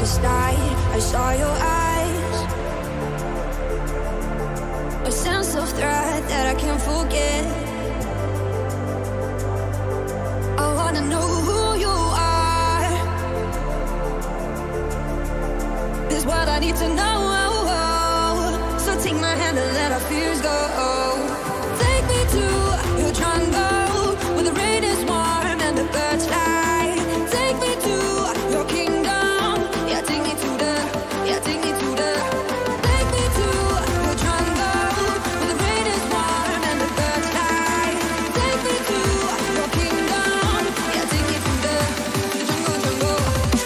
darkest night, I saw your eyes. A sense of threat that I can't forget. I wanna know who you are. This is what I need to know. So take my hand and let our fears go. Take me to your jungle, where the rain is warm and the birds fly. Take me to your kingdom. Yeah, take me to the, yeah, take me to the. Take me to your jungle, where the rain is warm and the birds fly. Take me to your kingdom. Yeah, take me to the jungle, jungle.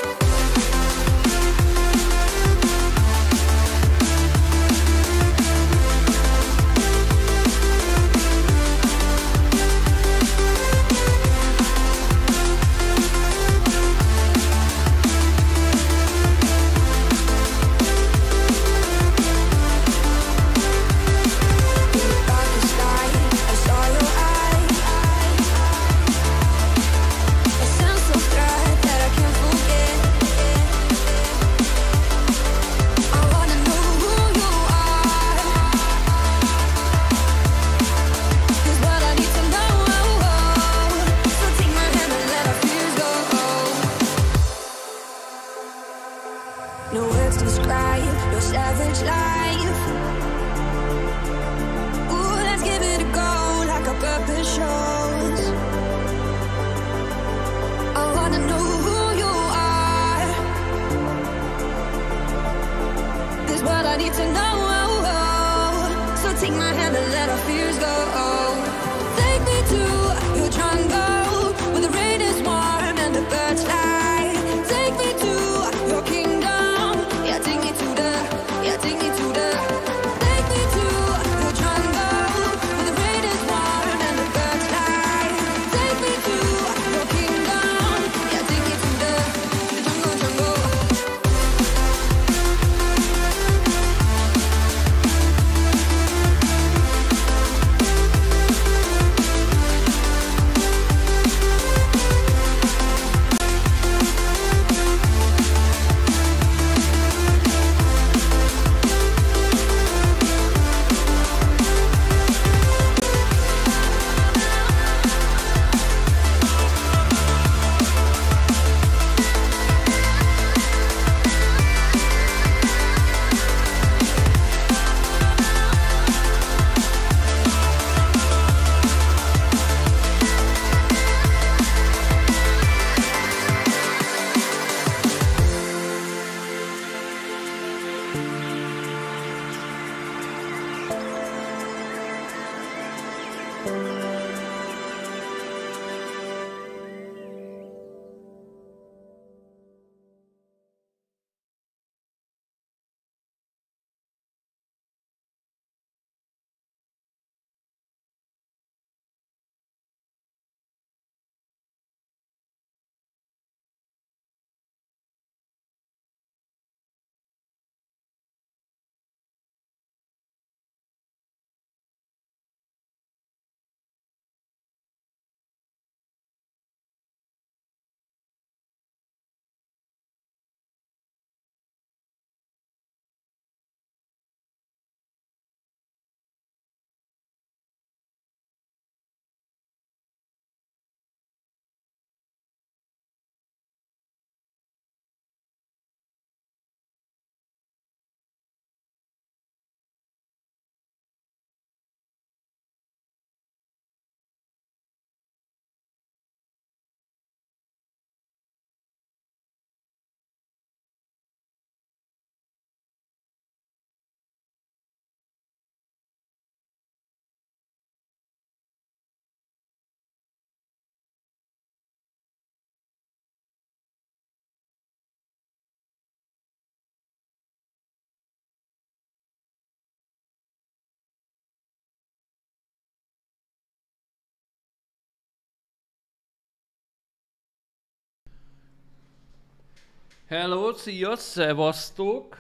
No words describe your savage life. Ooh, let's give it a go like our purpose shows. I wanna know who you are. This is what I need to know. So take my hand and let our fears go. Take me to your jungle, where the rain is warm and the birds fly. Take me to your kingdom. Yeah, take me to the, yeah, take me to the. Take me to your jungle, where the rain is warm and the birds fly. Take me to your kingdom. Yeah, take me to the jungle, jungle. Hello, szia, szevasztok!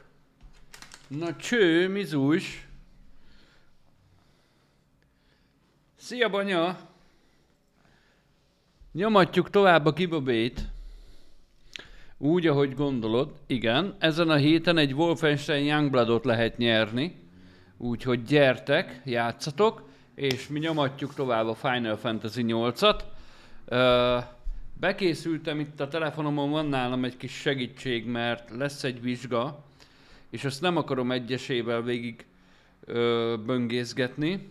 Na cső, mizus! Szia, banya! Nyomatjuk tovább a gibabét. Úgy, ahogy gondolod, igen. Ezen a héten egy Wolfenstein Youngbloodot lehet nyerni. Úgyhogy gyertek, játszatok, és mi nyomatjuk tovább a Final Fantasy 8-at. Bekészültem itt a telefonomon, van nálam egy kis segítség, mert lesz egy vizsga, és azt nem akarom egyesével végig böngészgetni.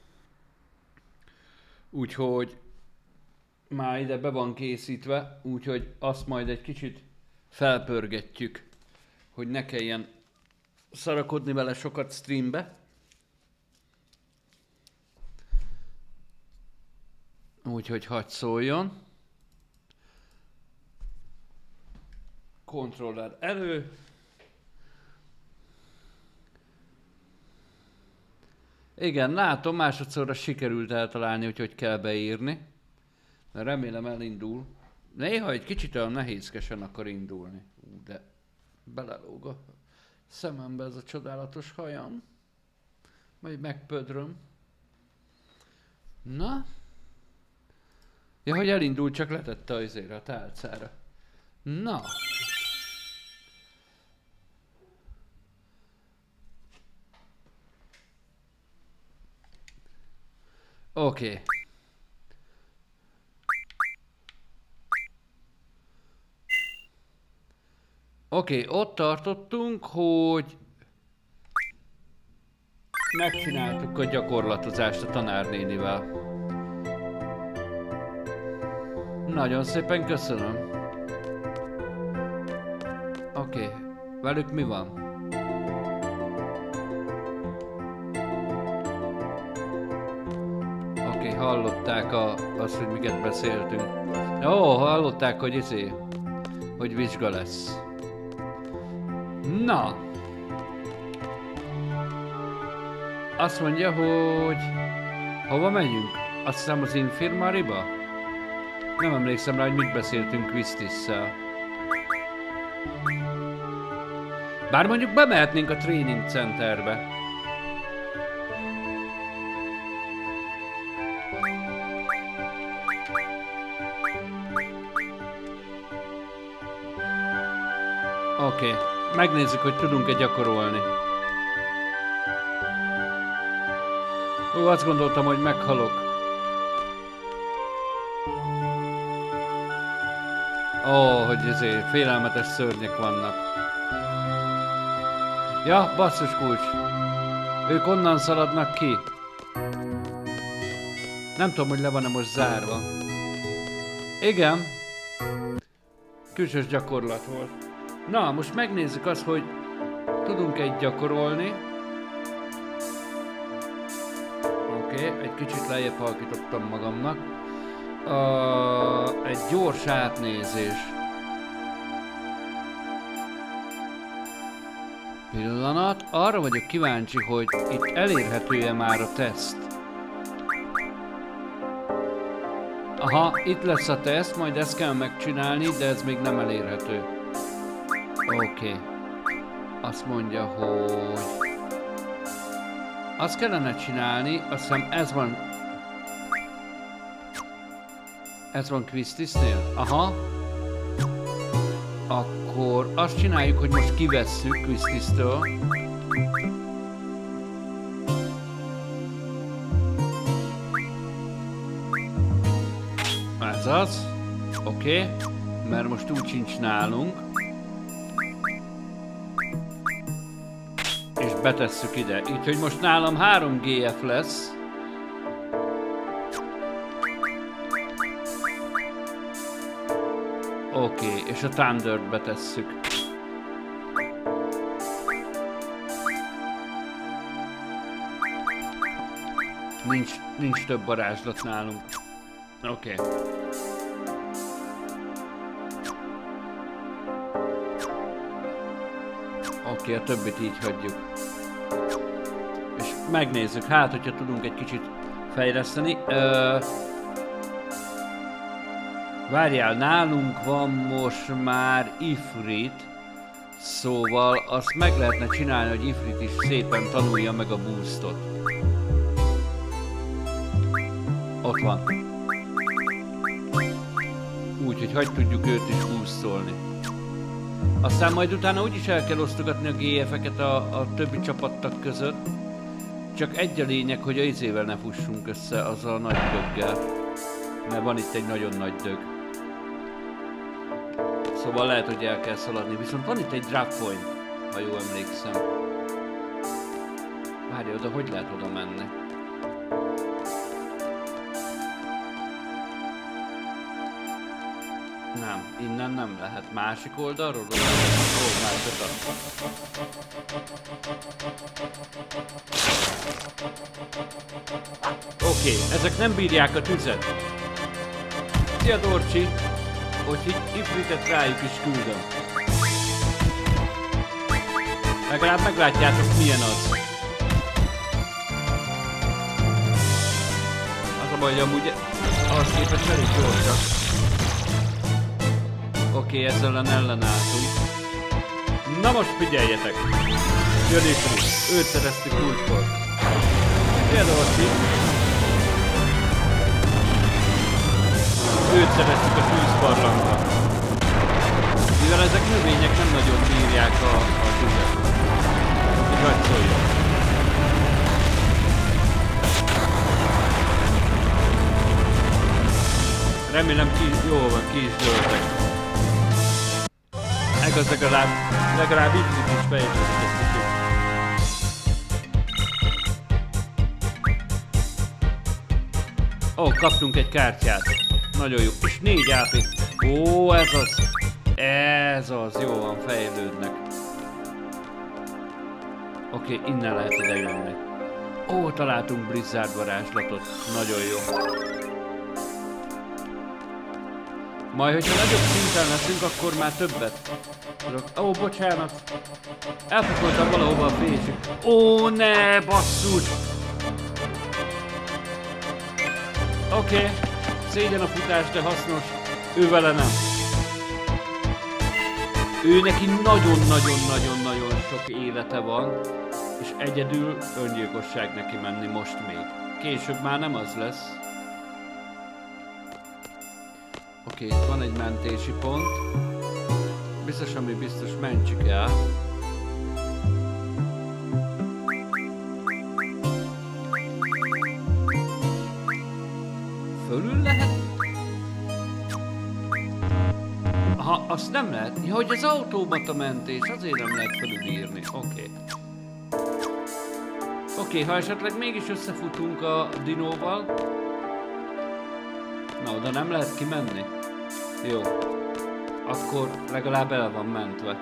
Úgyhogy már ide be van készítve, úgyhogy azt majd egy kicsit felpörgetjük, hogy ne kelljen szarakodni vele sokat streambe. Úgyhogy hadd szóljon. Controller elő. Igen, látom, másodszorra sikerült eltalálni, hogy kell beírni. De remélem elindul. Néha egy kicsit olyan nehézkesen akar indulni. De belelóg a szemembe ez a csodálatos hajam. Majd megpödröm. Na? Ja, hogy elindult, csak letette azért a tálcára. Na. Oké. Oké, ott tartottunk, hogy megcsináltuk a gyakorlatozást a tanárnénivel. Nagyon szépen köszönöm. Oké, velük mi van? Oké, hallották azt, hogy miket beszéltünk. Ó, hallották, hogy hogy vizsga lesz. Na. Azt mondja, hogy hova megyünk? Azt hiszem az infirmáriba? Nem emlékszem rá, hogy mit beszéltünk Quistisszel. Bár mondjuk bemehetnénk a training centerbe. Oké, megnézzük, hogy tudunk-e gyakorolni. Ó, azt gondoltam, hogy meghalok. Ó, hogy félelmetes szörnyek vannak. Ja, basszus kulcs. Ők onnan szaladnak ki. Nem tudom, hogy le van-e most zárva. Igen. Külsős gyakorlat volt. Na, most megnézzük azt, hogy tudunk-e gyakorolni. Oké, egy kicsit lejjebb halkítottam magamnak. Egy gyors átnézés. Pillanat, arra vagyok kíváncsi, hogy itt elérhető-e már a teszt. Aha, itt lesz a teszt, majd ezt kell megcsinálni, de ez még nem elérhető. Oké. Azt mondja, hogy... Azt kellene csinálni, azt hiszem ez van... Ez van Quistisnél? Aha. Akkor azt csináljuk, hogy most kivesszük Quististől. Ez az. Oké. Mert most úgy sincs nálunk. És betesszük ide. Úgyhogy most nálam 3 GF lesz. Oké, és a Thundert betesszük. Nincs több varázslat nálunk. Oké. Oké, a többit így hagyjuk. És megnézzük, hát hogyha tudunk egy kicsit fejleszteni. Várjál, nálunk van most már Ifrit, szóval azt meg lehetne csinálni, hogy Ifrit is szépen tanulja meg a boostot. Ott van. Úgyhogy hagy tudjuk őt is boostolni. Aztán majd utána úgyis el kell osztogatni a GF-eket a többi csapattag között. Csak egy a lényeg, hogy a izével ne fussunk össze, azzal a nagy döggel. Mert van itt egy nagyon nagy dög. Szóval lehet, hogy el kell szaladni. Viszont van itt egy drop point, ha jól emlékszem. Várj, oda hogy lehet oda menni? Nem, innen nem lehet. Másik oldalról? Ó, másik. Oké, ezek nem bírják a tüzet. Szia Dorcsi! Úgyhogy ifritet rájuk is küldöm. Legalább meglátjátok milyen az. Az a baj, hogy amúgy ahhoz képest elég gyorsak. Oké, ezzel ellenálltunk. Na most figyeljetek! Jön Ifrit, őt szereztük útkor. Például őt szereztük a tűzbarlangba. Mivel ezek növények nem nagyon bírják a tüzet. Hogy vagy szóljon. Remélem jól van, ki is dőltek. Egaz legalább itt is fejlődik ezt a tűz. Ó, kaptunk egy kártyát. Nagyon jó. És 4 AP. Ó, ez az. Ez az. Jó van, fejlődnek. Oké, innen lehet ide jönni. Ó, találtunk Blizzard varázslatot. Nagyon jó. Majd, hogyha nagyobb szinten leszünk, akkor már többet. Ó, bocsánat. Elpakoltam valahova a fésük. Ó, ne, basszus. Oké. Szégyen a futás, de hasznos. Ő vele nem. Ő neki nagyon-nagyon-nagyon-nagyon sok élete van, és egyedül öngyilkosság neki menni most még. Később már nem az lesz. Oké, itt van egy mentési pont. Biztos, ami biztos, mentsük el. Fölül lehet? Aha, azt nem lehet. Ja, hogy az automata mentés, azért nem lehet fölülírni. Oké. Oké, ha esetleg mégis összefutunk a dinóval. Na, oda nem lehet kimenni? Jó. Akkor legalább el van mentve.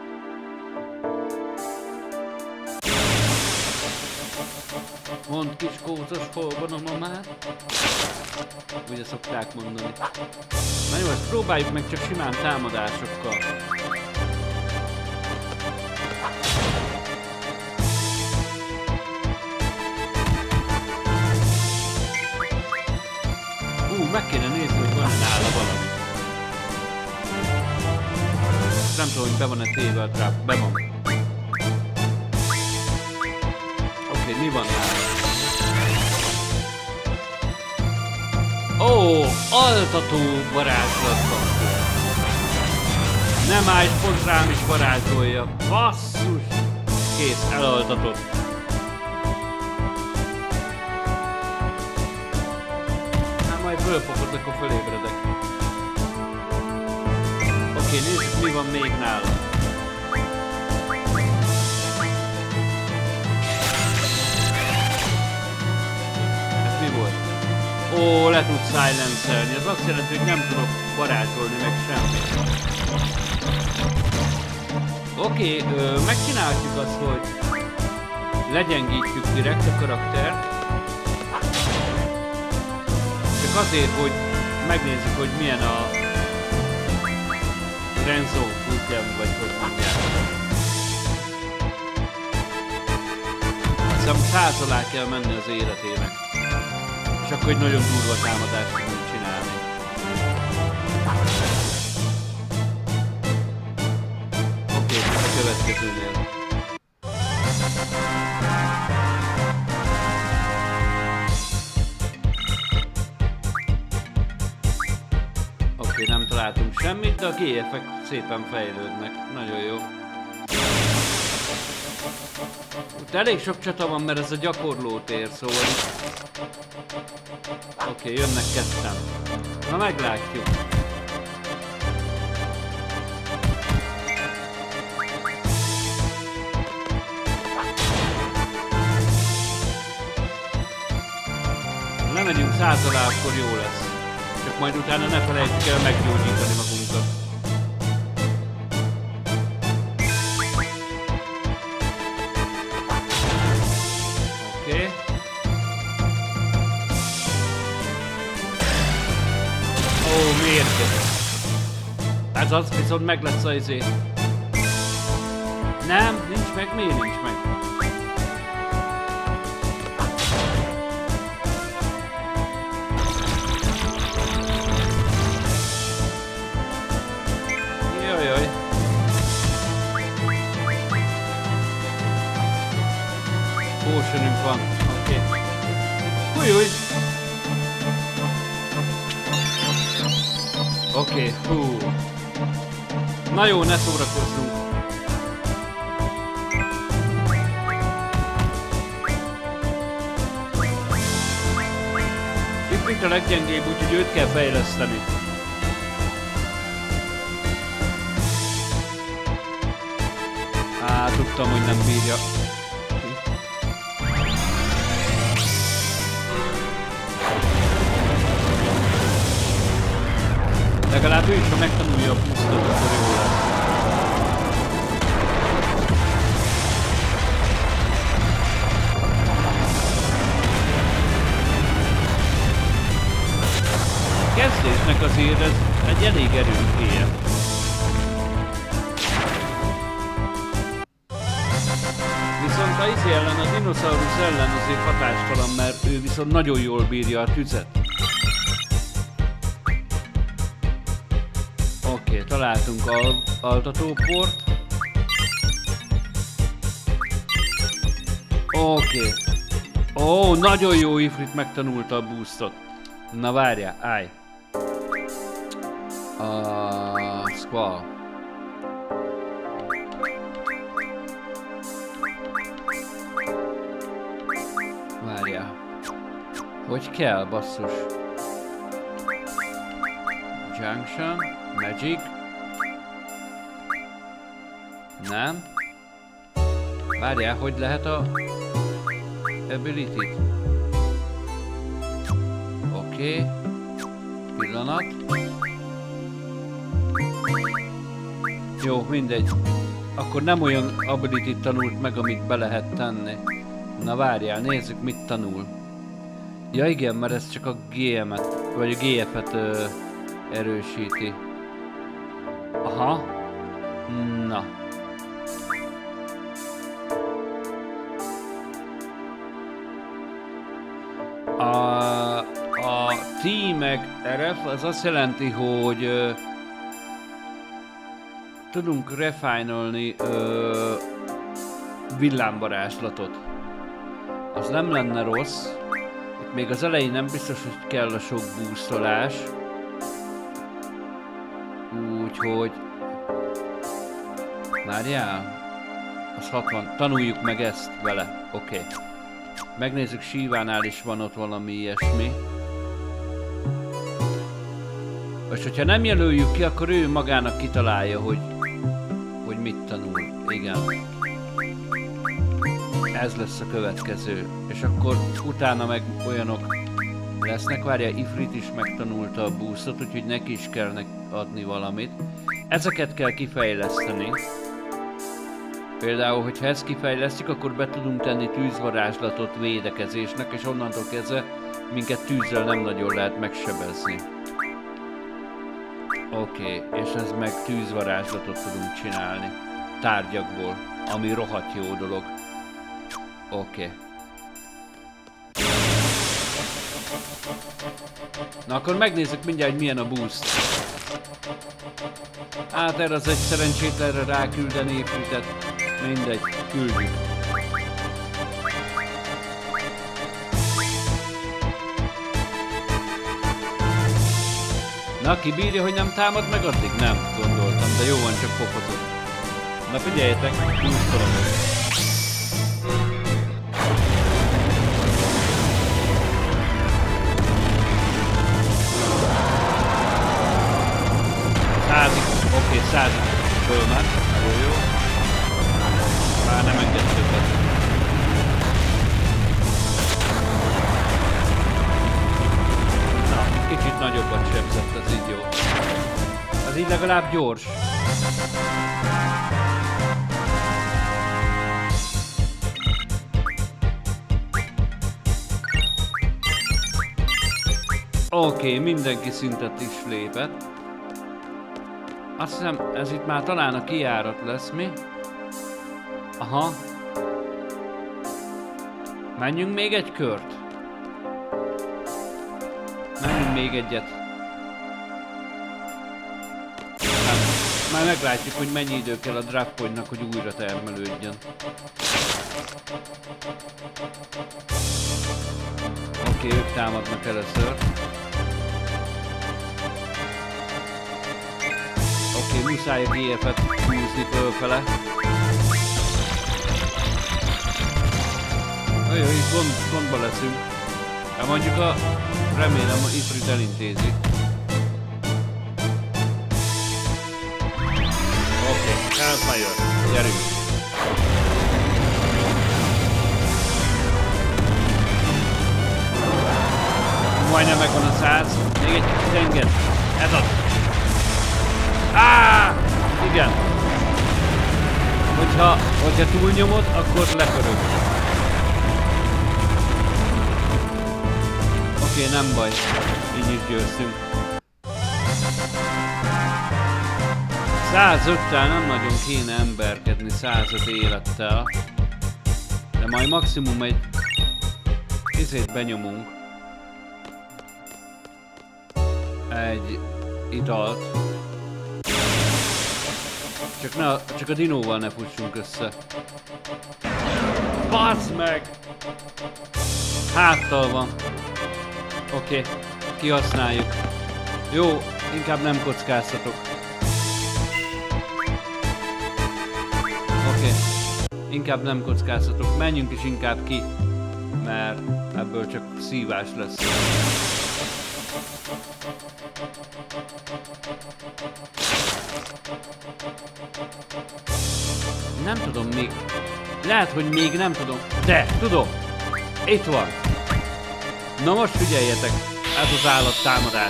Mondd kis kózos, hol van a mamád? Ugye szokták mondani. Na jó, ezt próbáljuk meg csak simán támadásokkal. Meg kéne nézni, hogy van-e nála valami. Nem tudom, hogy be van-e téve a trap. Be van. Oké, mi van nála? Ó, altató varázslatban. Nem állj, pont rám is varázsolja. Basszus! Kész, elaltatott. Majd fölpokod, akkor fölébredek. Oké, nézzük, mi van még nála. Ez mi volt? Ó, le tud silencelni. Ez azt jelenti, hogy nem tudok varázsolni meg semmit. Oké, megcsináljuk azt, hogy legyengítjük direkt a karaktert. Csak azért, hogy megnézzük, hogy milyen a Renzo útján, vagy hogy mondják. Hiszem 100 alá kell menni az életének. És akkor egy nagyon durva támadást tudunk csinálni. Oké, a következőnél. látunk semmit, de a GF-ek szépen fejlődnek. Nagyon jó. Itt elég sok csata van, mert ez a gyakorlótér, szóval... Oké, jönnek ketten. Na meglátjuk. Lemegyünk 100 alá, akkor jó lesz. Csak majd utána ne felejtsük el meggyógyítani magunkat. Oké. Ó, miért? Ez az viszont meg lesz az izé. Nem, nincs meg, miért nincs meg? Jajjaj. Potionünk van, oké. Újjúj! Oké, hú. Na jó, ne szórakozzunk. Itt a leggyengébb, úgyhogy őt kell fejleszteni. Á, tudtam, hogy nem bírja. Legalább ő is, ha megtanulja a pusztot, akkor jó lesz. Kezdésnek azért ez egy elég erős GF. Viszont a izé ellen, a dinoszaurusz ellen azért hatástalan, mert ő viszont nagyon jól bírja a tüzet. Oké, találtunk altatóport. Oké. Ó, nagyon jó, Ifrit megtanulta a boostot. Na várjál, állj. Squall. Várjál. Hogy kell, basszus? Junction, Magic. Nem. Várjál, hogy lehet a ability-t? Oké. Pillanat. Jó, mindegy. Akkor nem olyan ability-t tanult meg, amit be lehet tenni. Na várjál, nézzük, mit tanul. Ja igen, mert ez csak a GM-et, vagy a GF-et erősíti. Aha. Na. A T meg RF az azt jelenti, hogy tudunk refinolni villámvarázslatot. Az nem lenne rossz. Itt még az elején nem biztos, hogy kell a sok boostolás. Úgyhogy... Várjál? Az 60. Tanuljuk meg ezt vele. Oké. Megnézzük, Shivánál is van ott valami ilyesmi. És hogyha nem jelöljük ki, akkor ő magának kitalálja, hogy mit tanul. Igen. Ez lesz a következő. És akkor utána meg olyanok lesznek. Várja, Ifrit is megtanulta a boostot, úgyhogy neki is kell adni valamit. Ezeket kell kifejleszteni. Például, hogyha ezt kifejlesztjük, akkor be tudunk tenni tűzvarázslatot védekezésnek, és onnantól kezdve minket tűzzel nem nagyon lehet megsebezni. Oké, és ez meg tűzvarázslatot tudunk csinálni. Tárgyakból, ami rohadt jó dolog. Oké. Na akkor megnézzük mindjárt, hogy milyen a boost. Hát erre az egy szerencsétlenre ráküldeni Ifritet. Mindegy, küldjük. Na, ki bírja, hogy nem támad meg addig? Nem, gondoltam, de jó van, csak pofozom. Na figyeljetek, húztalom. Oké, 100 fölment, jó. Már nem enged többet. Na, kicsit nagyobbat sebzett, ez így jó. Az így legalább gyors. Oké, mindenki szintet is lépett. Azt hiszem, ez itt már talán a kijárat lesz, mi? Aha. Menjünk még egy kört. Menjünk még egyet. Nem. Már meglátjuk, hogy mennyi idő kell a Dragpointnak, hogy újra termelődjön. Oké, ők támadnak először. Oké, muszáj a GF-et húzni fölfele. Ajaj, itt gondba leszünk. De mondjuk remélem a Ifrit elintézi. Oké, ez már jön. Gyerünk. Majdnem megvan a 100. Még egy kicsit enged. Ez az. Igen. Hogyha túlnyomod, akkor lepörög. Oké, nem baj. Így is győztünk. 105-tel nem nagyon kéne emberkedni, 105 élettel. De majd maximum egy izét benyomunk. Egy italt. Csak a dinóval ne fussunk össze. Baszd meg! Háttal van. Oké, kihasználjuk. Jó, inkább nem kockáztatok. Oké, inkább nem kockáztatok. Menjünk is inkább ki, mert ebből csak szívás lesz. Nem tudom még. Lehet, hogy még nem tudom. De, tudom. Itt van. Na most figyeljetek. Ez az állattámadás.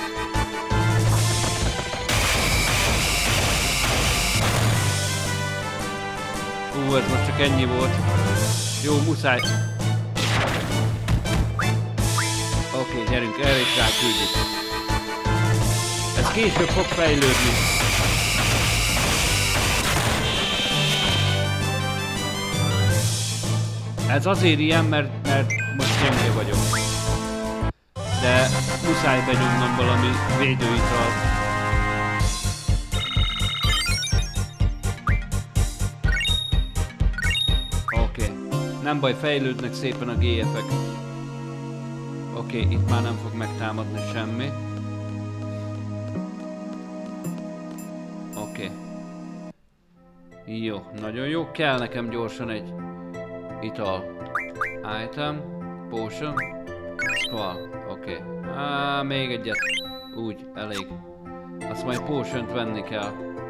Ez most csak ennyi volt. Jó, muszáj. Oké, gyerünk, erre is ráküldjük. Ez később fog fejlődni. Ez azért ilyen, mert most gyenge vagyok. De muszáj benyomnom valami védőitalt. Oké. Nem baj, fejlődnek szépen a GF-ek. Oké, itt már nem fog megtámadni semmi. Oké. Jó, nagyon jó. Kell nekem gyorsan egy ital. Item. Potion. Skull. Oké. Még egyet. Úgy, elég. Azt majd potion-t venni kell.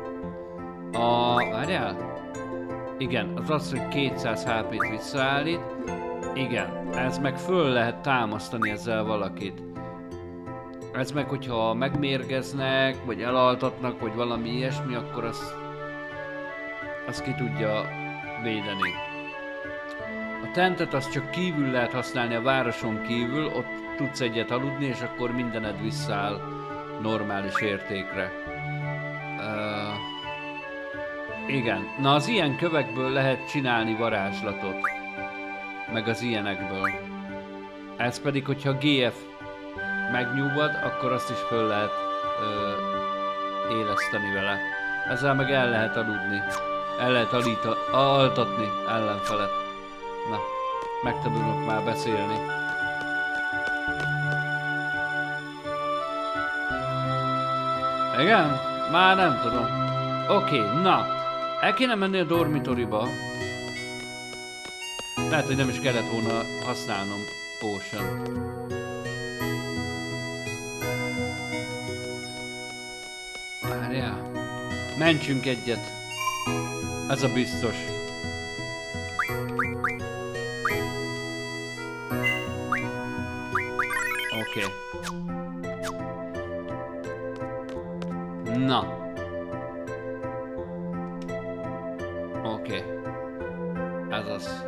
Várjál? Igen, az az, hogy 200 HP-t visszaállít. Igen, ez meg föl lehet támasztani ezzel valakit. Ez meg, hogyha megmérgeznek, vagy elaltatnak, vagy valami ilyesmi, akkor azt ki tudja védeni. A tentet azt csak kívül lehet használni, a városon kívül, ott tudsz egyet aludni, és akkor mindened visszaáll normális értékre. Igen, na az ilyen kövekből lehet csinálni varázslatot. Meg az ilyenekből. Ez pedig, hogyha GF megnyugvad, akkor azt is föl lehet éleszteni vele. Ezzel meg el lehet aludni. El lehet altatni ellenfelet. Na, megtanulok már beszélni. Igen? Már nem tudom. Oké, na. El kéne menni a dormitoriba. Lehet, hogy nem is kellett volna használnom potion-t. Várjál. Mentsünk egyet. Ez a biztos. Oké. Na. Oké. Ez az.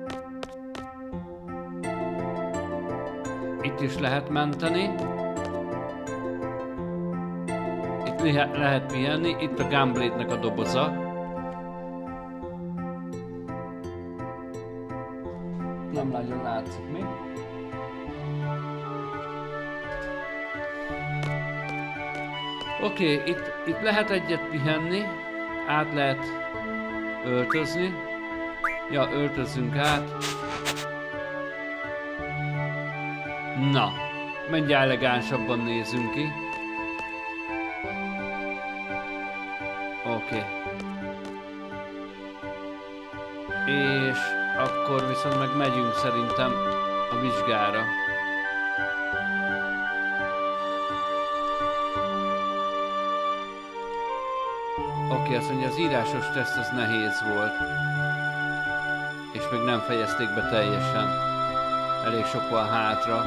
Itt is lehet menteni. Itt lehet pihenni. Itt a Gunblade-nek a doboza. Nem nagyon látszik mi. Oké, itt lehet egyet pihenni. Át lehet öltözni. Ja, öltözzünk át. Na, mindjárt elegánsabban nézünk ki. Oké. És akkor viszont meg megyünk szerintem a vizsgára. Oké, azt mondja, az írásos teszt az nehéz volt. És még nem fejezték be teljesen. Elég sok van hátra.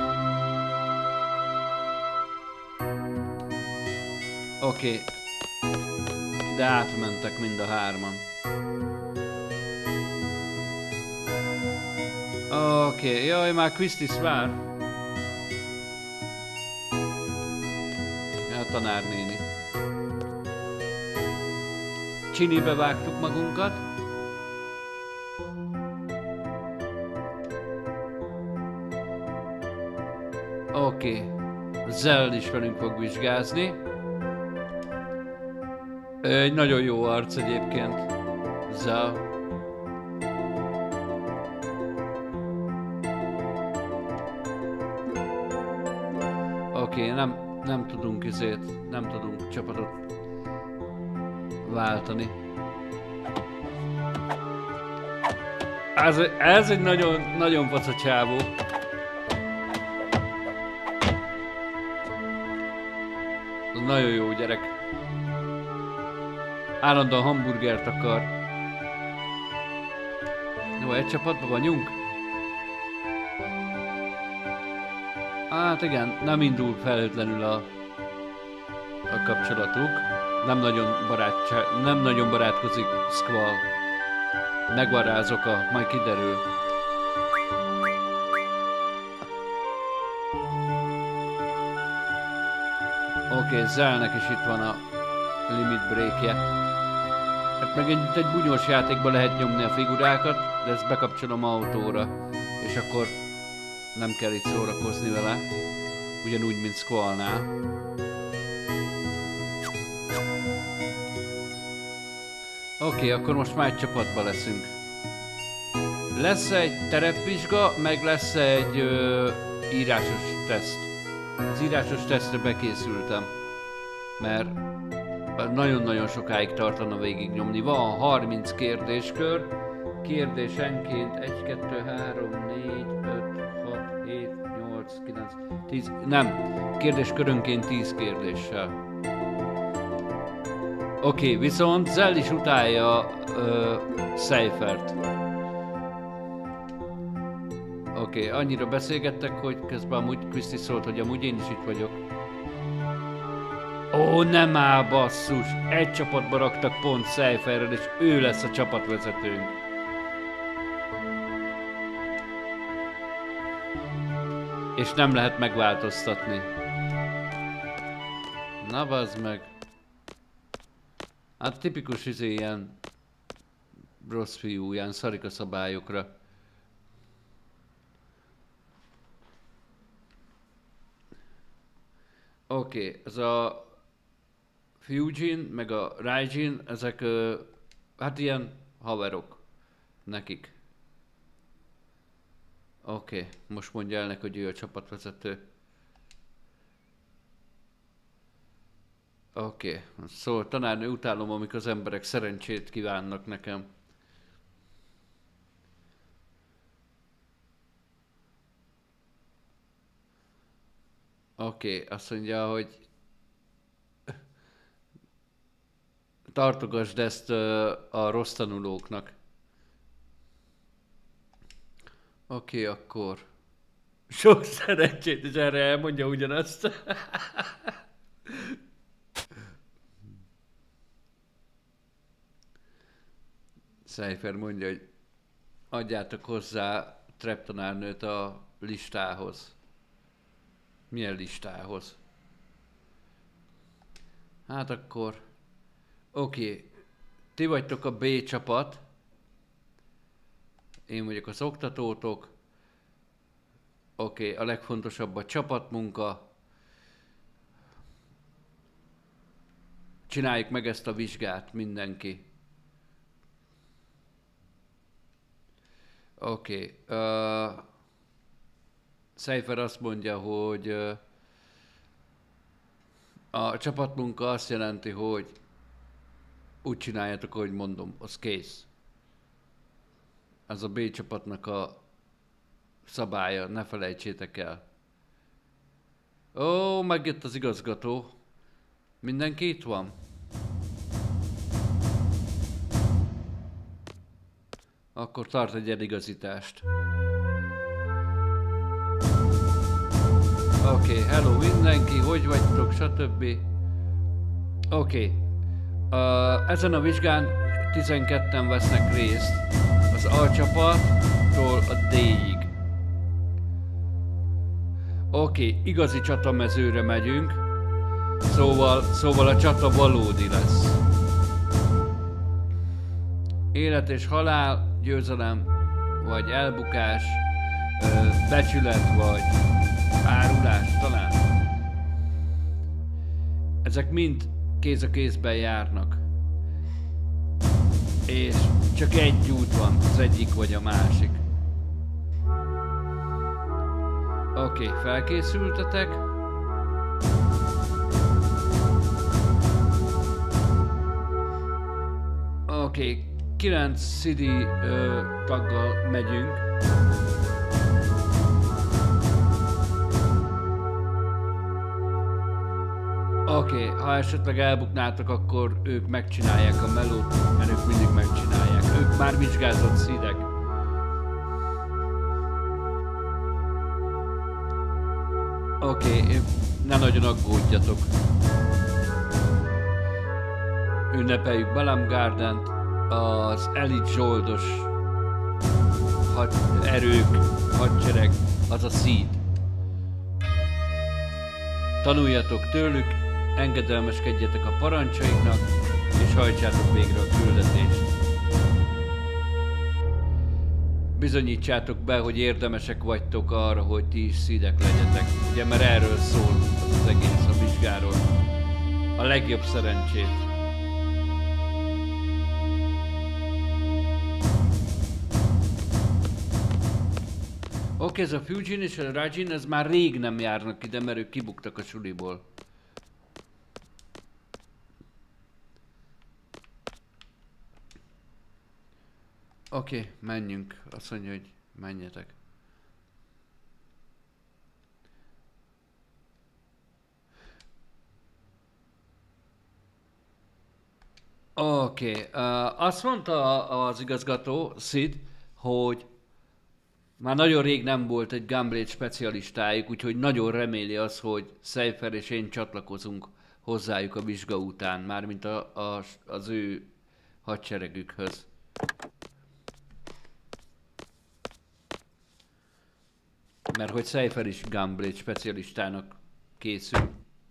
Oké. De átmentek mind a hárman. Oké, jaj, már Quistis vár. Ja, tanárnéni. Csinibe vágtuk magunkat. Oké. Zell is velünk fog vizsgázni. Egy nagyon jó arc egyébként. Zell. Oké, nem tudunk nem tudunk csapatot váltani. Ez egy nagyon fasz a csávó. Ez nagyon jó gyerek. Állandóan hamburgert akar. Jó, egy csapatban vagyunk? Hát igen, nem indul felhőtlenül a kapcsolatuk. Nem nagyon barátkozik Squall. Megvan rá az oka, majd kiderül. Oké, Zellnek is itt van a limit breakje. Hát megint egy bunyós játékban lehet nyomni a figurákat, de ezt bekapcsolom autóra, és akkor nem kell itt szórakozni vele. Ugyanúgy, mint Squallnál. Oké, akkor most már egy csapatban leszünk. Lesz egy terepvizsga, meg lesz egy írásos teszt. Az írásos tesztre bekészültem, mert nagyon-nagyon sokáig tartana végignyomni. Van 30 kérdéskör, kérdésenként 1, 2, 3, 4, 5, 6, 7, 8, 9, 10, nem, kérdéskörönként 10 kérdéssel. Oké, viszont Zell is utálja Seifert. Oké, annyira beszélgettek, hogy közben amúgy Quistis szólt, hogy amúgy én is itt vagyok. Ó, nem áll basszus! Egy csapatba raktak pont Seiferrel, és ő lesz a csapatvezetőnk. És nem lehet megváltoztatni. Na bazd meg. Hát tipikus ilyen rossz fiú, ilyen szarik a szabályokra. Oké, ez a Fujin meg a Raijin, ezek hát ilyen haverok nekik. Oké, most mondja el neki, hogy ő a csapatvezető. Oké. Szóval tanárnő, utálom, amikor az emberek szerencsét kívánnak nekem. Oké, azt mondja, hogy tartogasd ezt a rossz tanulóknak. Oké, akkor. Sok szerencsét, és erre elmondja ugyanazt. Cypher mondja, hogy adjátok hozzá Trap tanárnőt a listához. Milyen listához? Hát akkor... Oké. Ti vagytok a B csapat. Én vagyok az oktatótok. Oké, a legfontosabb a csapatmunka. Csináljuk meg ezt a vizsgát, mindenki. Oké. Cypher azt mondja, hogy a csapatmunka azt jelenti, hogy úgy csináljátok, ahogy mondom, az kész. Ez a B csapatnak a szabálya, ne felejtsétek el. Ó, megjött az igazgató. Mindenki itt van? Akkor tart egy eligazítást. Oké, hello mindenki, hogy vagytok, stb. Oké. Ezen a vizsgán 12-en vesznek részt. Az A csapattól a D-ig. Oké, igazi csatamezőre megyünk. Szóval a csata valódi lesz. Élet és halál, győzelem, vagy elbukás, becsület, vagy árulás talán. Ezek mind kéz a kézben járnak. És csak egy út van, az egyik vagy a másik. Oké, felkészültetek? Oké, 9 CD taggal megyünk. Oké, ha esetleg elbuknátok, akkor ők megcsinálják a melót, mert ők mindig megcsinálják. Ők már vizsgázott szídek. Oké, ne nagyon aggódjatok. Ünnepeljük Balam Gardent, az elit zsoldos erők, hadsereg, az a szíd. Tanuljatok tőlük, engedelmeskedjetek a parancsaiknak, és hajtsátok végre a küldetést. Bizonyítsátok be, hogy érdemesek vagytok arra, hogy ti is szídek legyetek. Ugye, mert erről szól az egész a vizsgáról. A legjobb szerencsét. Oké, ez a Fujin és a Rajin, ez már rég nem járnak ide, mert ők kibuktak a suliból. Oké, menjünk. Azt mondja, hogy menjetek. Oké, azt mondta az igazgató, Sid, hogy már nagyon rég nem volt egy Gunblade specialistájuk, úgyhogy nagyon reméli az, hogy Cypher és én csatlakozunk hozzájuk a vizsga után, mármint az ő hadseregükhöz. Mert hogy Cypher is Gunblade specialistának készül.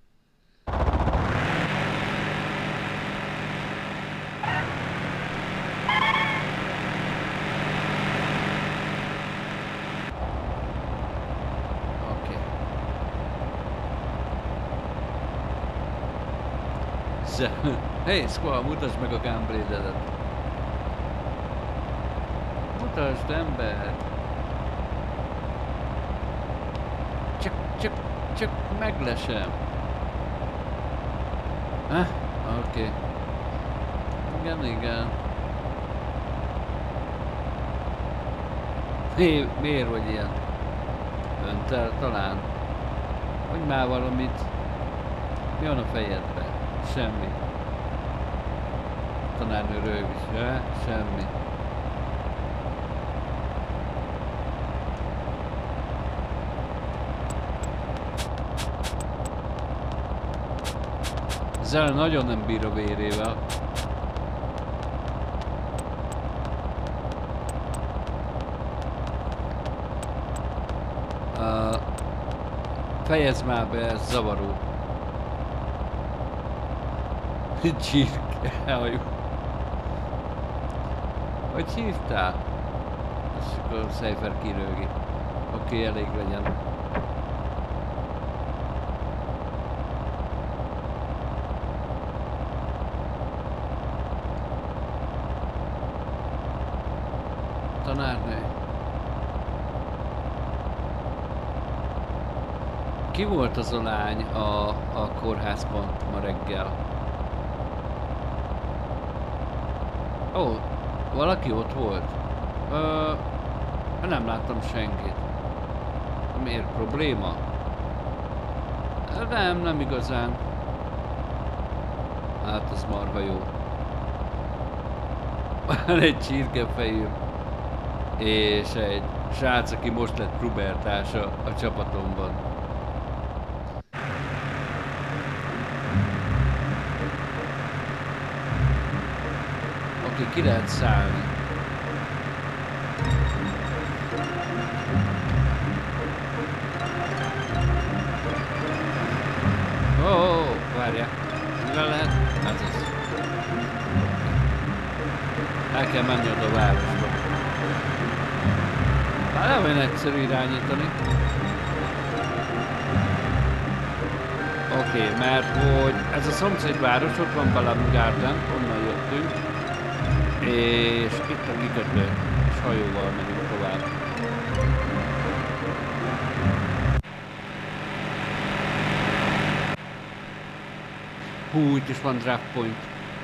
Hey, Squall, mutasd meg a Gunblade-edet. Mutasd, ember! Csak meglesem. Oké. Igen, igen. Miért vagy ilyen? Öntel talán? Hogy már valamit? Mi van a fejedben? Semmi. Tanárnő röhög is, semmi. Ezzel nagyon nem bír a vérével. Fejezd már be, ez zavaró. Csirke, hajú. Hogy hívtál? És akkor a Cypher kirögi. Oké, elég legyen. Tanárnő. Ki volt az a lány a kórházban ma reggel? Ó, valaki ott volt? Nem láttam senkit. Miért probléma? Nem igazán. Hát az marha jó. Van egy csirkefejű és egy srác, aki most lett pubertás a csapatomban. Oké, ki lehet szállni. Várjál. Mivel lehet? Ez az. El kell menni oda a városba. Bár nem olyan egyszerű irányítani. Oké, mert hogy ez a szomszédváros, ott van Balam Garden, onnan jöttünk. És itt a kikötő, és hajóval megyünk tovább. Hú, itt is van drop point.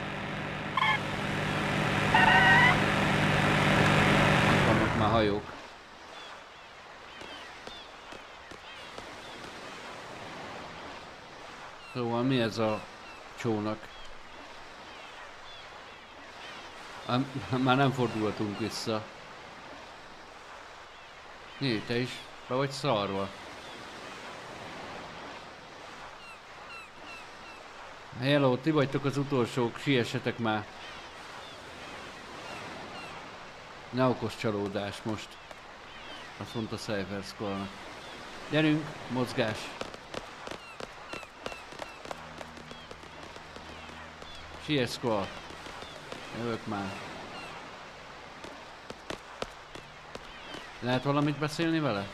Itt vannak már hajók. Szóval mi ez a csónak? Már nem fordulhatunk vissza. Né, te is be vagy szarva. Hello, ti vagytok az utolsók, siessetek már. Ne okos csalódás most. Azt mondta Cypher Skullnak. Gyerünk, mozgás. Siess Skull. Jövök már. Lehet valamit beszélni vele?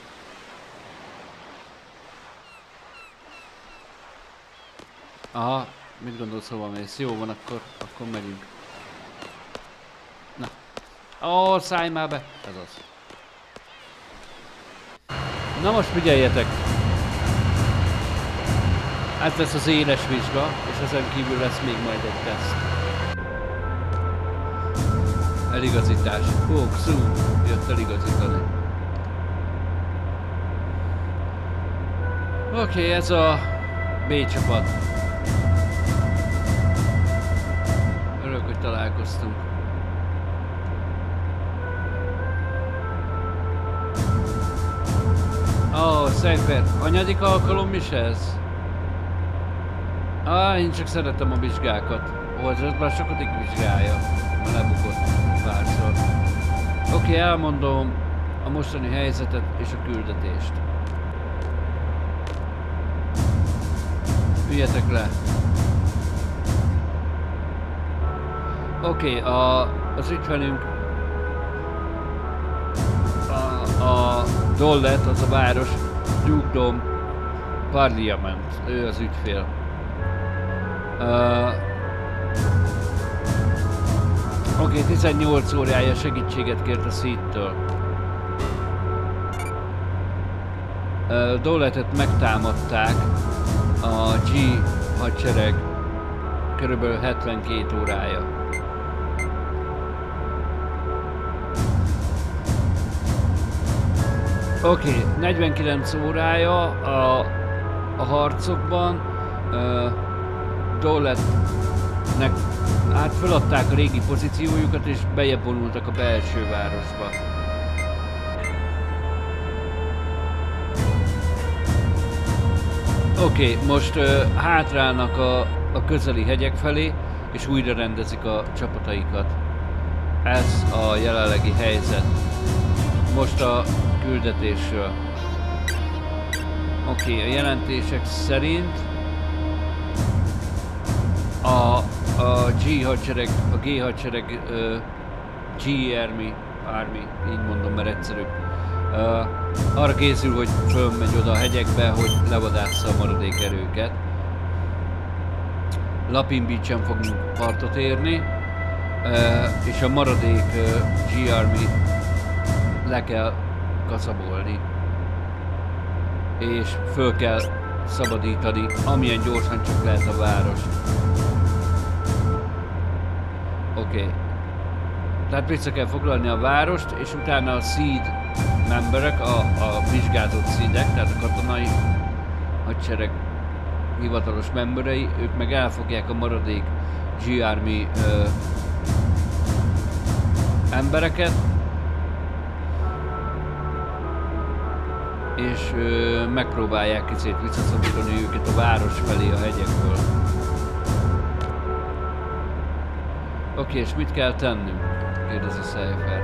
Aha, mit gondolsz, hova mész? Jó van, akkor megyünk. Na. Ó, szállj már be! Ez az. Na most figyeljetek! Ez lesz az éles vizsga, és ezen kívül lesz még majd egy teszt. Eligazítás. Xu jött eligazítani. Oké, ez a B csapat. Örülök, hogy találkoztunk. Cypher, anyadik alkalom is ez? Én csak szeretem a vizsgákat. Ez már sokadik vizsgája. Már lebukott párszor. Oké, elmondom a mostani helyzetet és a küldetést. Üljetek le. Oké, az ügyfelünk a Dollet, az a város, Dukedom Parliament, ő az ügyfél. Oké, 18 órája segítséget kért a Seed-től. Dolletet megtámadták a G hadsereg körülbelül 72 órája. Oké, 49 órája a harcokban. Dowlettnek hát feladták a régi pozíciójukat és bejebb vonultak a belső városba. Oké, most hátrálnak a közeli hegyek felé és újra rendezik a csapataikat. Ez a jelenlegi helyzet. Most a küldetésről. Oké, a jelentések szerint a G hadsereg G Army, így mondom, mert egyszerű. Arra készül, hogy fölmegy oda a hegyekbe, hogy levadássza a maradék erőket. Lapin Beach-en fogunk partot érni, és a maradék G Army le kell kaszabolni. És föl kell szabadítani, amilyen gyorsan csak lehet a város. Oké. Tehát vissza kell foglalni a várost, és utána a seed memberek, a vizsgázott seedek, tehát a katonai hadsereg hivatalos memberei, ők meg elfogják a maradék G Army embereket, és megpróbálják kicsit visszaszorítani őket a város felé a hegyekből. Oké, és mit kell tennünk? Kérdezi Cypher.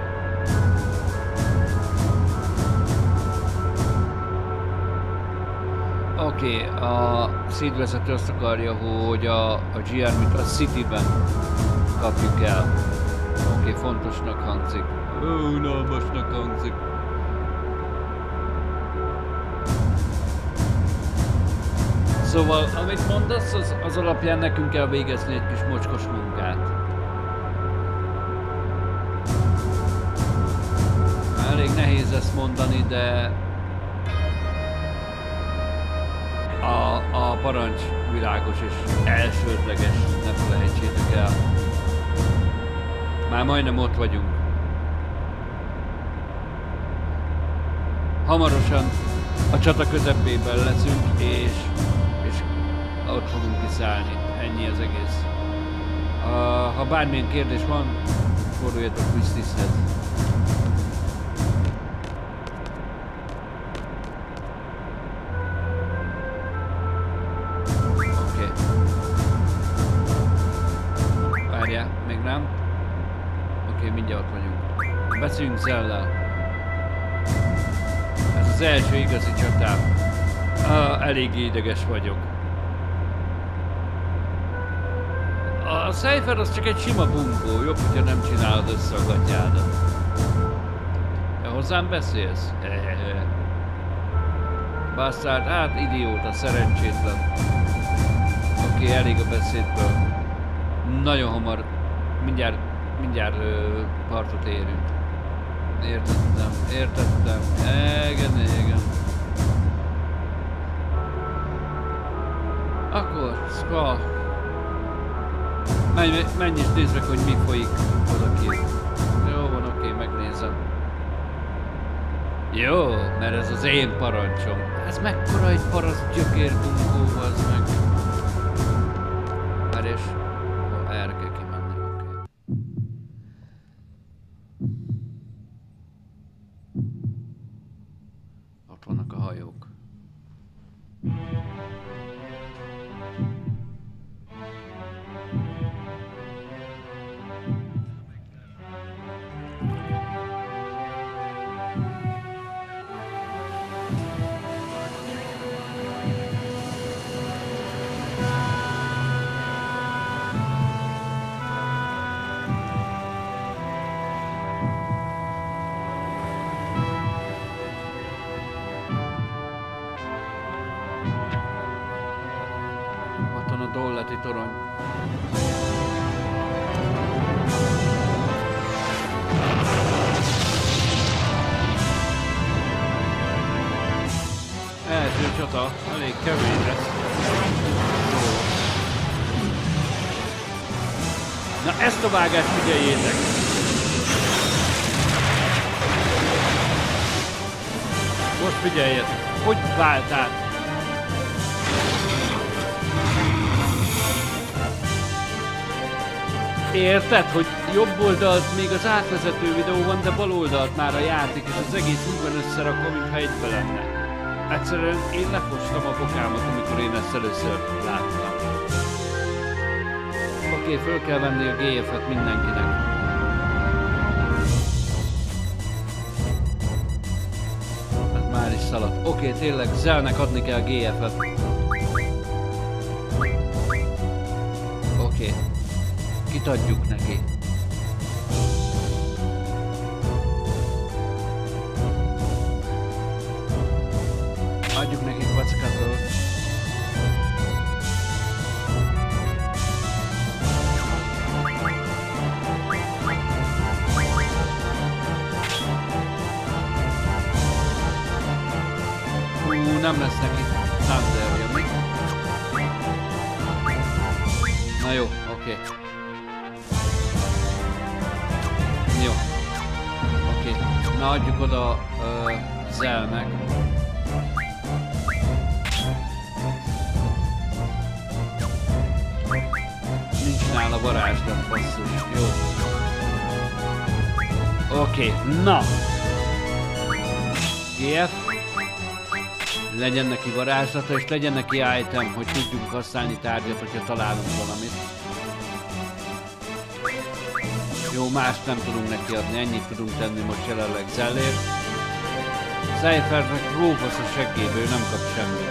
Oké, a Seed vezető azt akarja, hogy a G Army-t a City-ben kapjuk el. Oké, fontosnak hangzik. Unalmasnak hangzik. Szóval, amit mondasz, az alapján nekünk kell végezni egy kis mocskos munkát. Elég nehéz ezt mondani, de a parancs világos és elsődleges, ne felejtsétek el. Már majdnem ott vagyunk. Hamarosan a csata közepében leszünk, és ott fogunk kiszállni. Ennyi az egész. Ha bármilyen kérdés van, forduljatok Quistiszhez. Oké. Várjál, még nem? Oké, mindjárt ott vagyunk. Beszéljünk Zellel. Ez az első igazi csatám. Eléggé ideges vagyok. A Cypher az csak egy sima bunkó, jobb, hogyha nem csinálod össze a gatyádat. Te hozzám beszélsz? Bastard, hát idióta, szerencsétlen. Oké, elég a beszédből. Nagyon hamar, mindjárt partot érünk. Értettem. Igen. Akkor, Ska. Menj és nézd meg, hogy mi folyik odakint. Jó van, oké, megnézem. Jó, mert ez az én parancsom. Ez mekkora egy paraszt gyökérbunkó, az meg. Várj, és erre kell kimenni, oké. Ott vannak a hajók. Dowleti torony. Első csata, elég kemény lesz. Ezt a vágást figyeljétek! Most figyeljetek, hogy vált át! Érted, hogy jobb oldalt még az átvezető videó van, de bal oldalt már a játék, és az egész úgy van összerakva, mintha egybe lenne. Egyszerűen én lefostam a bokámat, amikor én ezt először láttam. Oké, föl kell venni a GF-et mindenkinek. Hát már is szaladt. Oké, tényleg Zellnek adni kell GF-et. Oké. Kit adjuk neki? Adjuk neki kockátot. Nem lesz neki Thunderja, mi? Na jó, oké. Jó. Oké. Na adjuk oda Zellnek. Nincs nála varázslat, basszus. Jó. Oké, na. GF. Legyen neki varázslata, és legyen neki item, hogy tudjunk használni tárgyat, hogyha találunk valamit. Jó, mást nem tudunk neki adni, ennyit tudunk tenni most jelenleg Zellért. Cyphernek lófasz a seggéből, ő nem kap semmit.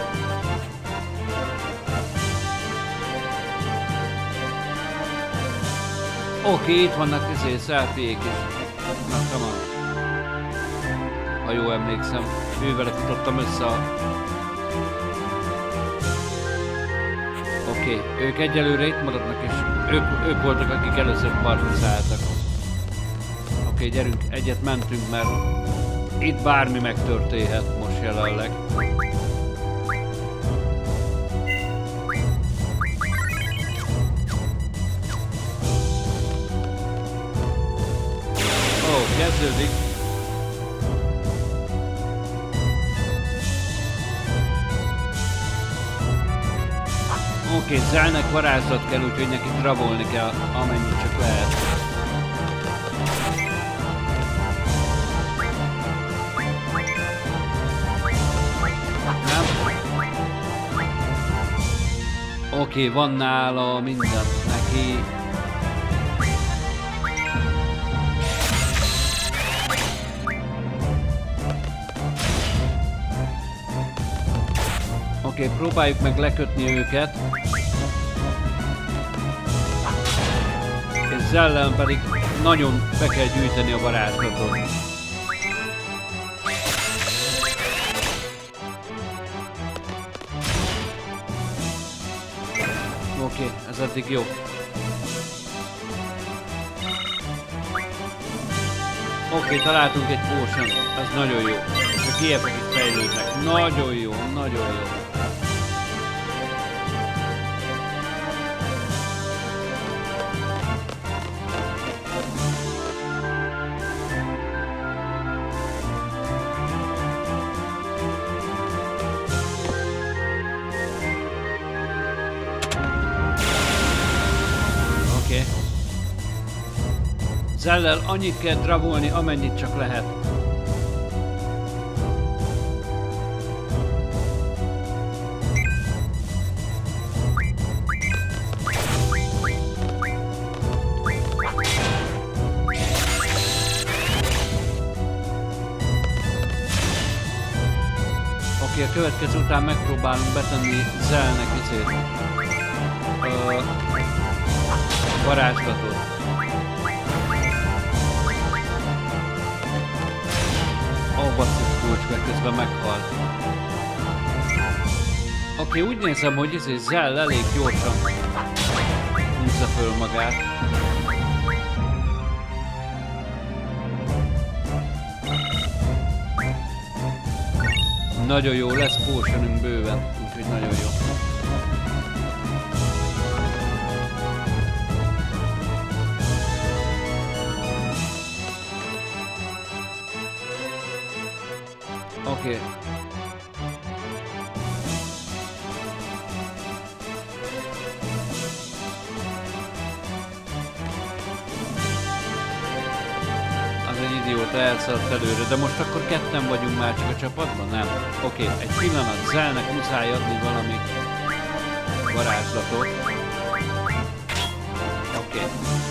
Oké, itt vannak selfie-ék is. Na, come on. Ha jól emlékszem, ővele futottam össze a... Oké, ők egyelőre itt maradnak, és ők voltak, akik először partra szálltak. Oké, gyerünk, egyet mentünk, mert itt bármi megtörténhet most jelenleg. Ó, kezdődik. Oké, Zellnek varázslat kell, úgyhogy neki travolni kell, amennyit csak lehet. Nem? Oké, van nála minden neki. Oké, próbáljuk meg lekötni őket. És Zellel pedig nagyon be kell gyűjteni a varázslatot. Oké, ez eddig jó. Oké, találtunk egy potion, ez nagyon jó. A GF-ek is fejlődnek. Nagyon jó, nagyon jó. Zellel annyit kell dravolni, amennyit csak lehet. Oké, a következő után megpróbálunk betenni Zellnek varázslatot. Ó, basszus kulcs, mert közben meghalt. Oké, úgy nézem, hogy Zell elég gyorsan húzza föl magát. Nagyon jó, lesz potionünk bőven, úgyhogy nagyon jó. idióta elszaladt előre, de most akkor ketten vagyunk már csak a csapatban? Nem. Oké, egy pillanat, Zellnek muszáj adni valami varázslatot. Oké.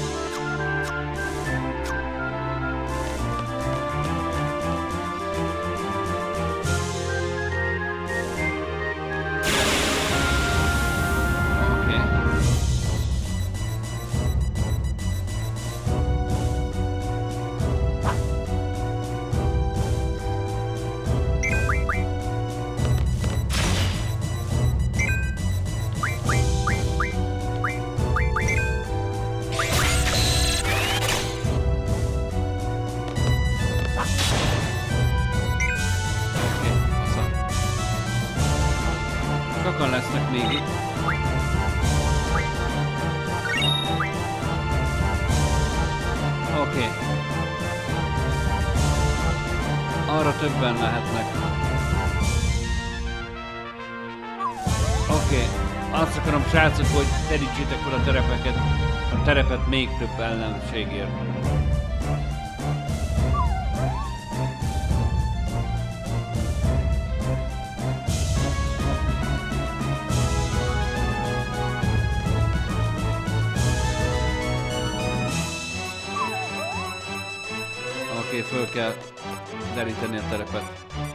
Sokan lesznek még itt. Oké. Arra többen lehetnek. Oké. Azt akarom, srácok, hogy terítsétek fel a terepet még több ellenségért. Föl kell deríteni a terepet.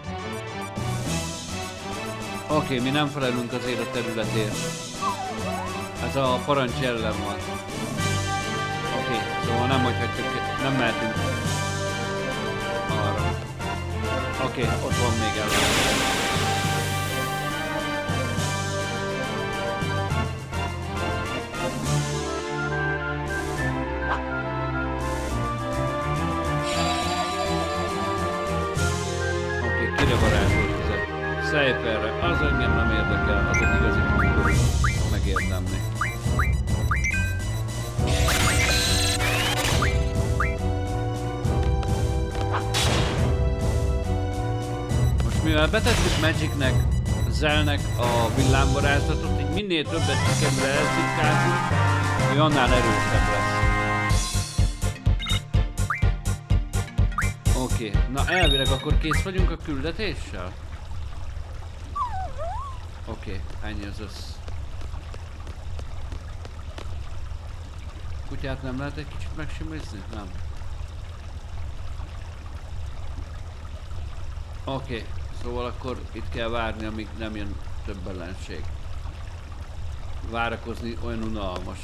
Oké, mi nem felelünk azért a területért. Ez a parancs ellen van. Oké, szóval nem hagyhatjuk, nem mehetünk arra. Oké, ott van még ellen. Cypherre, az engem nem érdekel, az egy igazi munkáról megérdemli. Most mivel betettük Magicnek, Zellnek a villámvarázslatot, így minél többet sikerül eltitkálnunk, hogy annál erősebb lesz. Oké, na elvileg akkor kész vagyunk a küldetéssel? Oké, ennyi az össz. Kutyát nem lehet egy kicsit megsimizni? Nem. Oké, szóval akkor itt kell várni, amíg nem jön több ellenség. Várakozni olyan unalmas.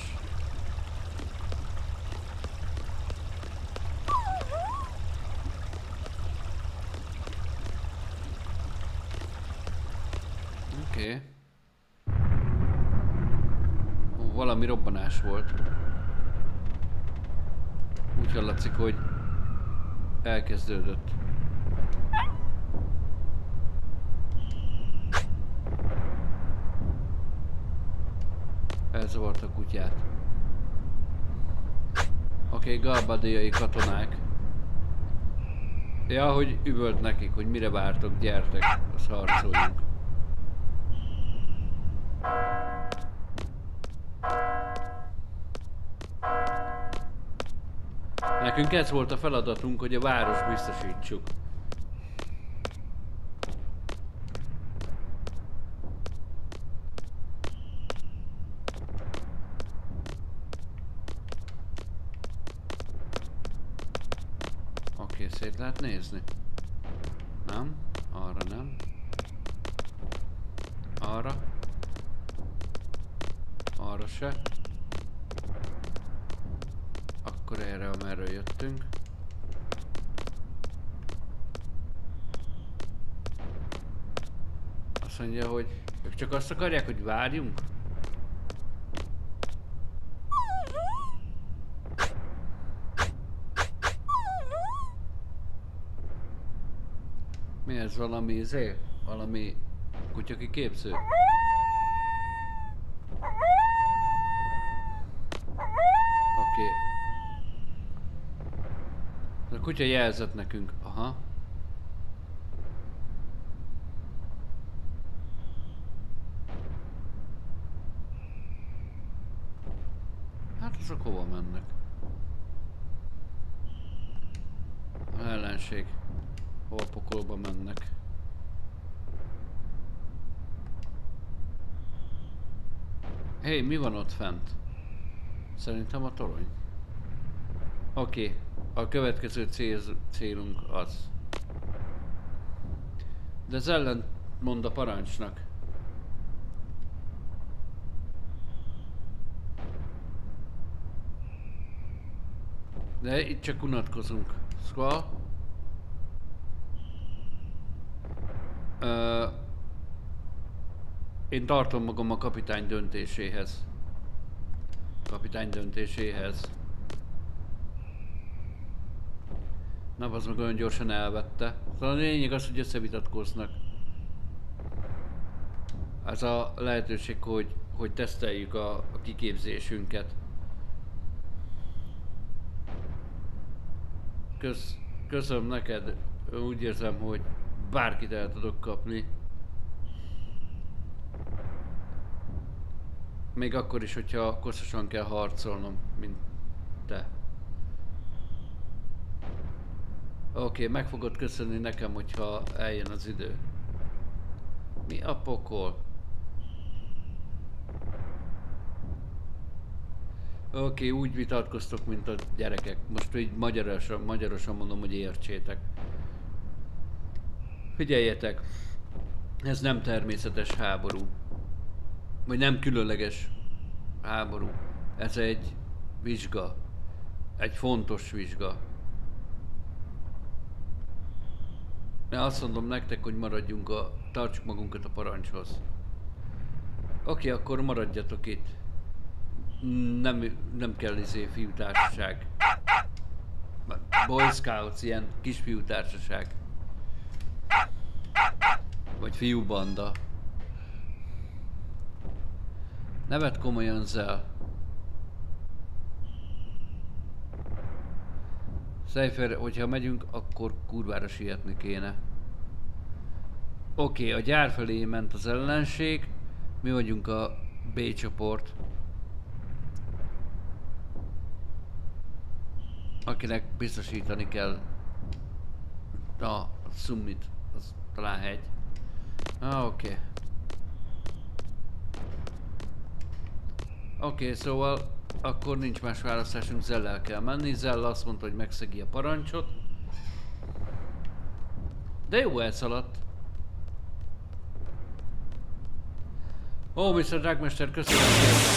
Oké. Valami robbanás volt. Úgy hallatszik, hogy elkezdődött. Elzavarta a kutyát. Oké, galbadiai katonák. Ja, hogy üvölt nekik, hogy mire vártok, gyertek, azt harcoljunk. Nekünk ez volt a feladatunk, hogy a város biztosítsuk. Oké, szét lehet nézni. Nem? Arra nem. Arra. Arra se. Akkor erre, amerről jöttünk. Azt mondja, hogy ők csak azt akarják, hogy várjunk. Mi ez, valami izé? Valami kutyakiképző? Oké. A kutya jelzett nekünk. Aha. Hát azok hova mennek? Ellenség. Hol pokolba mennek. Hé, mi van ott fent? Szerintem a torony. Oké, a következő célunk az. De ez ellent mond a parancsnak. De itt csak unatkozunk. Squall? Én tartom magam a kapitány döntéséhez. Kapitány döntéséhez. Na, az meg olyan gyorsan elvette. Szóval a lényeg az, hogy összevitatkoznak. Ez a lehetőség, hogy teszteljük a kiképzésünket. Köszönöm neked. Úgy érzem, hogy bárkit el tudok kapni. Még akkor is, hogyha koszosan kell harcolnom, mint te. Oké, meg fogod köszönni nekem, hogyha eljön az idő. Mi a pokol? Oké, úgy vitatkoztok, mint a gyerekek. Most így magyarosan mondom, hogy értsétek. Figyeljetek, ez nem természetes háború. Vagy nem különleges háború. Ez egy vizsga. Egy fontos vizsga. De azt mondom nektek, hogy tartsuk magunkat a parancshoz. Oké, akkor maradjatok itt. Nem kell fiútársaság. Boy Scouts, ilyen kisfiútársaság. Vagy fiúbanda. Ne vedd komolyan, Zell. Cypher, hogyha megyünk, akkor kurvára sietni kéne. Oké, a gyár felé ment az ellenség. Mi vagyunk a B csoport. Akinek biztosítani kell a summit, az talán hegy. Oké. Oké, szóval akkor nincs más választásunk, Zell-el kell menni. Zell azt mondta, hogy megszegi a parancsot. De jó, elszaladt. Ó, Mr. Drágmester, köszönöm szépen.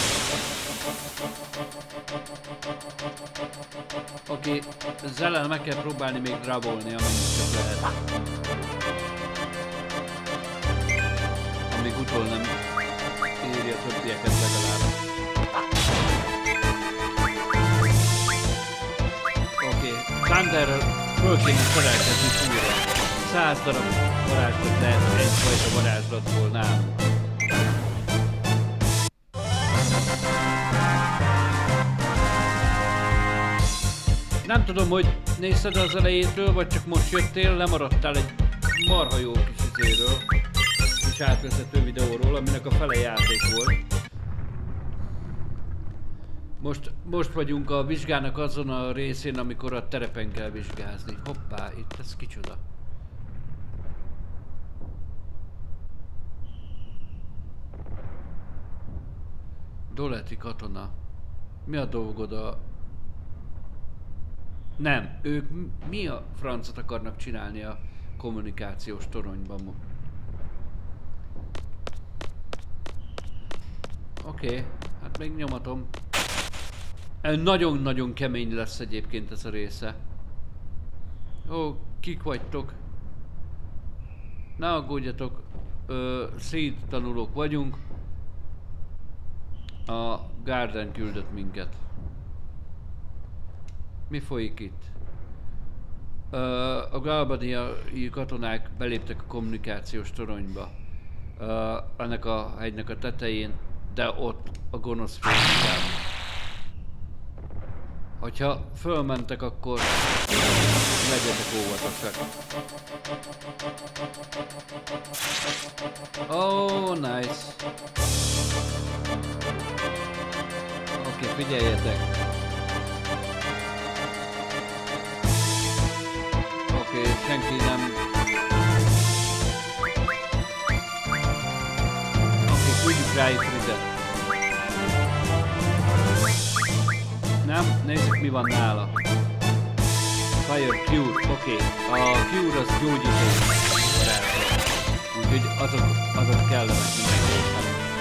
Oké, Zell-el meg kell próbálni még drabolni, amennyit csak lehet. Amíg utol nem éri a többieket legalább. Oké, Thunderrel föl kéne szerelkezni újra. 100 darab varázslat lehet egyfajta varázslatból nálam. Nem tudom, hogy nézted az elejétől, vagy csak most jöttél, lemaradtál egy marha jó kis izéről, kis átvezető videóról, aminek a fele játék volt. Most vagyunk a vizsgának azon a részén, amikor a terepen kell vizsgázni. Hoppá, itt ez kicsoda. Doleti katona. Mi a dolgod a... Nem, ők mi a francot akarnak csinálni a kommunikációs toronyban? Oké, hát még nyomatom. Nagyon-nagyon kemény lesz egyébként ez a része. Ó, kik vagytok? Ne aggódjatok, Seed tanulók vagyunk. A Garden küldött minket. Mi folyik itt? A galbadiai katonák beléptek a kommunikációs toronyba. Ennek a hegynek a tetején, de ott a gonosz félmikát. Hogyha fölmentek, akkor legyetek óvatosak. Oh, nice. Oké, figyeljetek. senki nem... Oké, küldjük rájuk Rizet. Nem? Nézzük mi van nála. Fire Cure, oké. A Cure az gyógyító. Úgyhogy azok kellenek mindenképpen.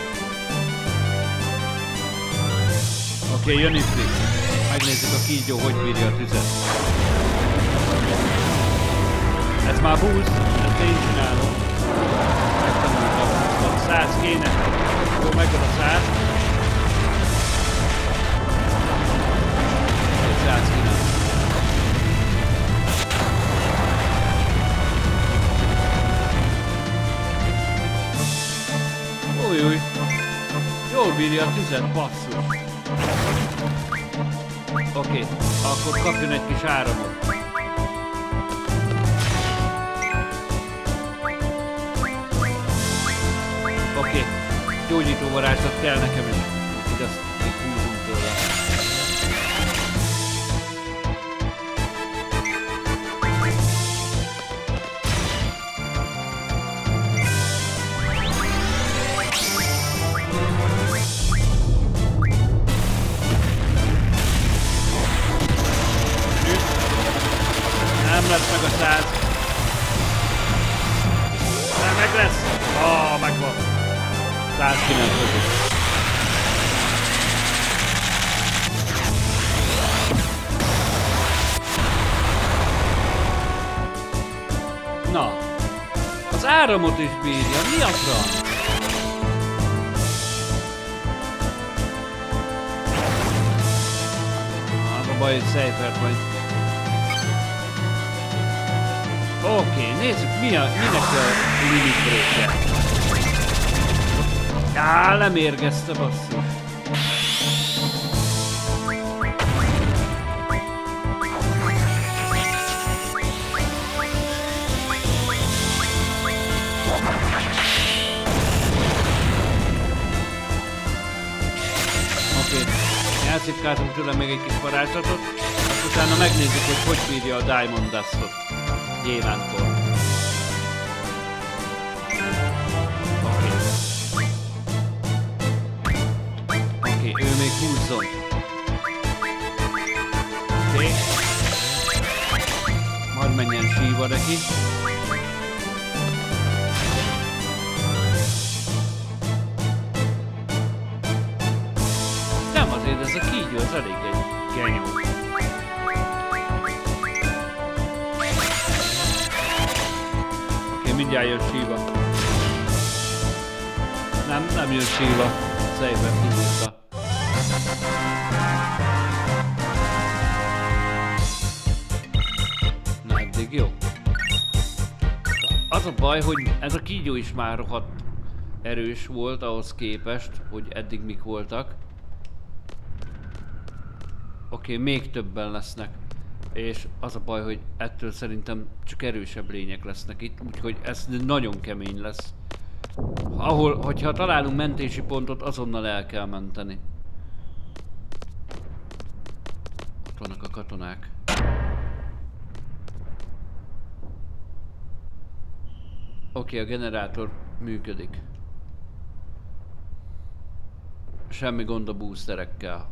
Oké, jön Ifrit. Megnézzük a kígyó, hogy bírja a tüzet. Ez már boost, ezt én csinálom. Megtanultam. 100 kéne. Jó, megvan a 100. 100 kéne. Új. Jól bírja a tüzet, basszus. Oké, akkor kapjon egy kis áramot. Oké, gyógyító varázslat kell nekem is. Így azt itt húzunk tőle. Nem lesz meg a 100. Nem, meg lesz. Megvan. 109. Na. Az áramot is bírja. Mi a franc? Az a baj, hogy Seifert majd. Oké, nézzük minek a limit break-je. Lemérgezte, basszus. Oké, elszipkáltunk tőle még egy kis varázslatot, azt utána megnézzük, hogy bírja a Diamond Dustot. Gyémántkor. Oké, ő még húzzon. Oké. Majd menjen síva neki. Nem azért ez a kígyó, az elég egy genyó. Mindjárt jön síva. Nem jön síva. Seifert kihúzta. Na eddig jó. Az a baj, hogy ez a kígyó is már rohadt erős volt ahhoz képest, hogy eddig mik voltak. Oké, még többen lesznek. És az a baj, hogy ettől szerintem csak erősebb lények lesznek itt, úgyhogy ez nagyon kemény lesz. Hogyha találunk mentési pontot, azonnal el kell menteni. Ott vannak a katonák. Oké, a generátor működik. Semmi gond a boosterekkel.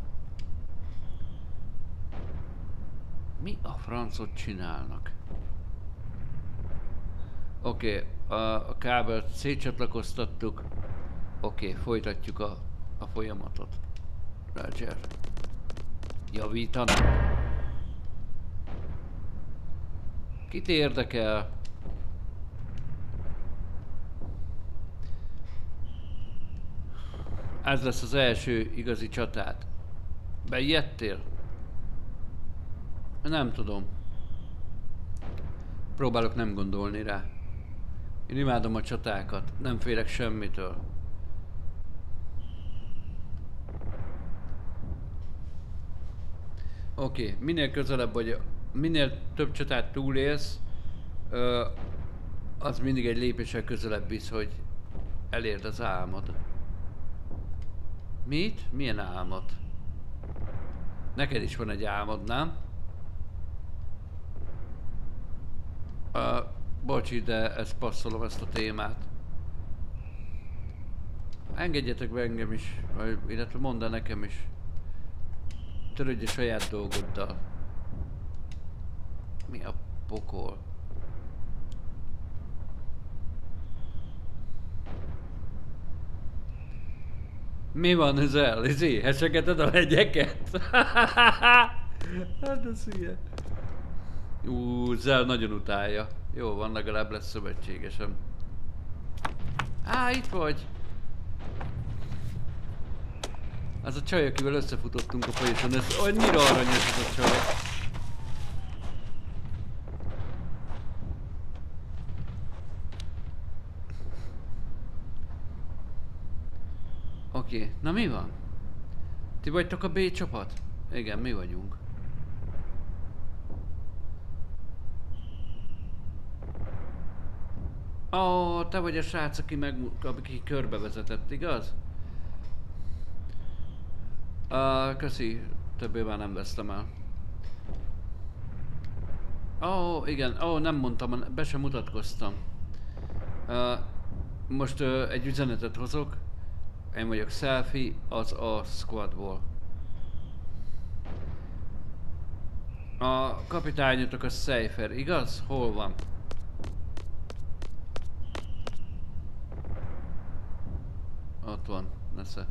Mi a francot csinálnak? Oké, a kábelt szétcsatlakoztattuk. Oké, folytatjuk a folyamatot. Roger. Javítanak. Kit érdekel? Ez lesz az első igazi csatát. Beijedtél? Nem tudom. Próbálok nem gondolni rá. Én imádom a csatákat, nem félek semmitől. Oké, minél közelebb vagy, minél több csatát túlélsz, az mindig egy lépéssel közelebb visz, hogy elérd az álmod. Mit? Milyen álmod? Neked is van egy álmod, nem? Bocsi, de ezt passzolom, ezt a témát. Engedjetek be engem is, illetve mondd el nekem is. Törődj a saját dolgoddal. Mi a pokol? Mi van ezzel? Hesegeted a legyeket? Hát ez ilyen. Zel nagyon utálja. Jó van, legalább lesz szövetségesem. Itt vagy! Az a csaj, akivel összefutottunk a folyosón, ez annyira aranyos ez a csaj. Oké, na mi van? Ti vagytok a B csapat? Igen, mi vagyunk. Te vagy a srác, aki körbevezetett, igaz? Köszi, többé már nem vesztem el. Igen, nem mondtam, be sem mutatkoztam. Most egy üzenetet hozok. Én vagyok Selfie, az a squadból. A kapitányotok a Cypher, igaz? Hol van? Ott van, nesze.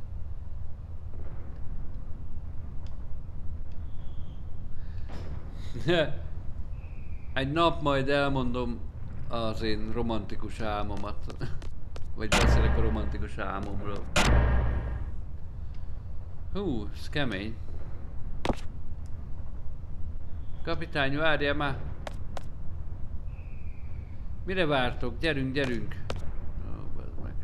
Egy nap majd elmondom az én romantikus álmomat. Vagy beszélek a romantikus álmomról. Ez kemény. Kapitány, várjál már! Mire vártok? Gyerünk, gyerünk! Bazd meg.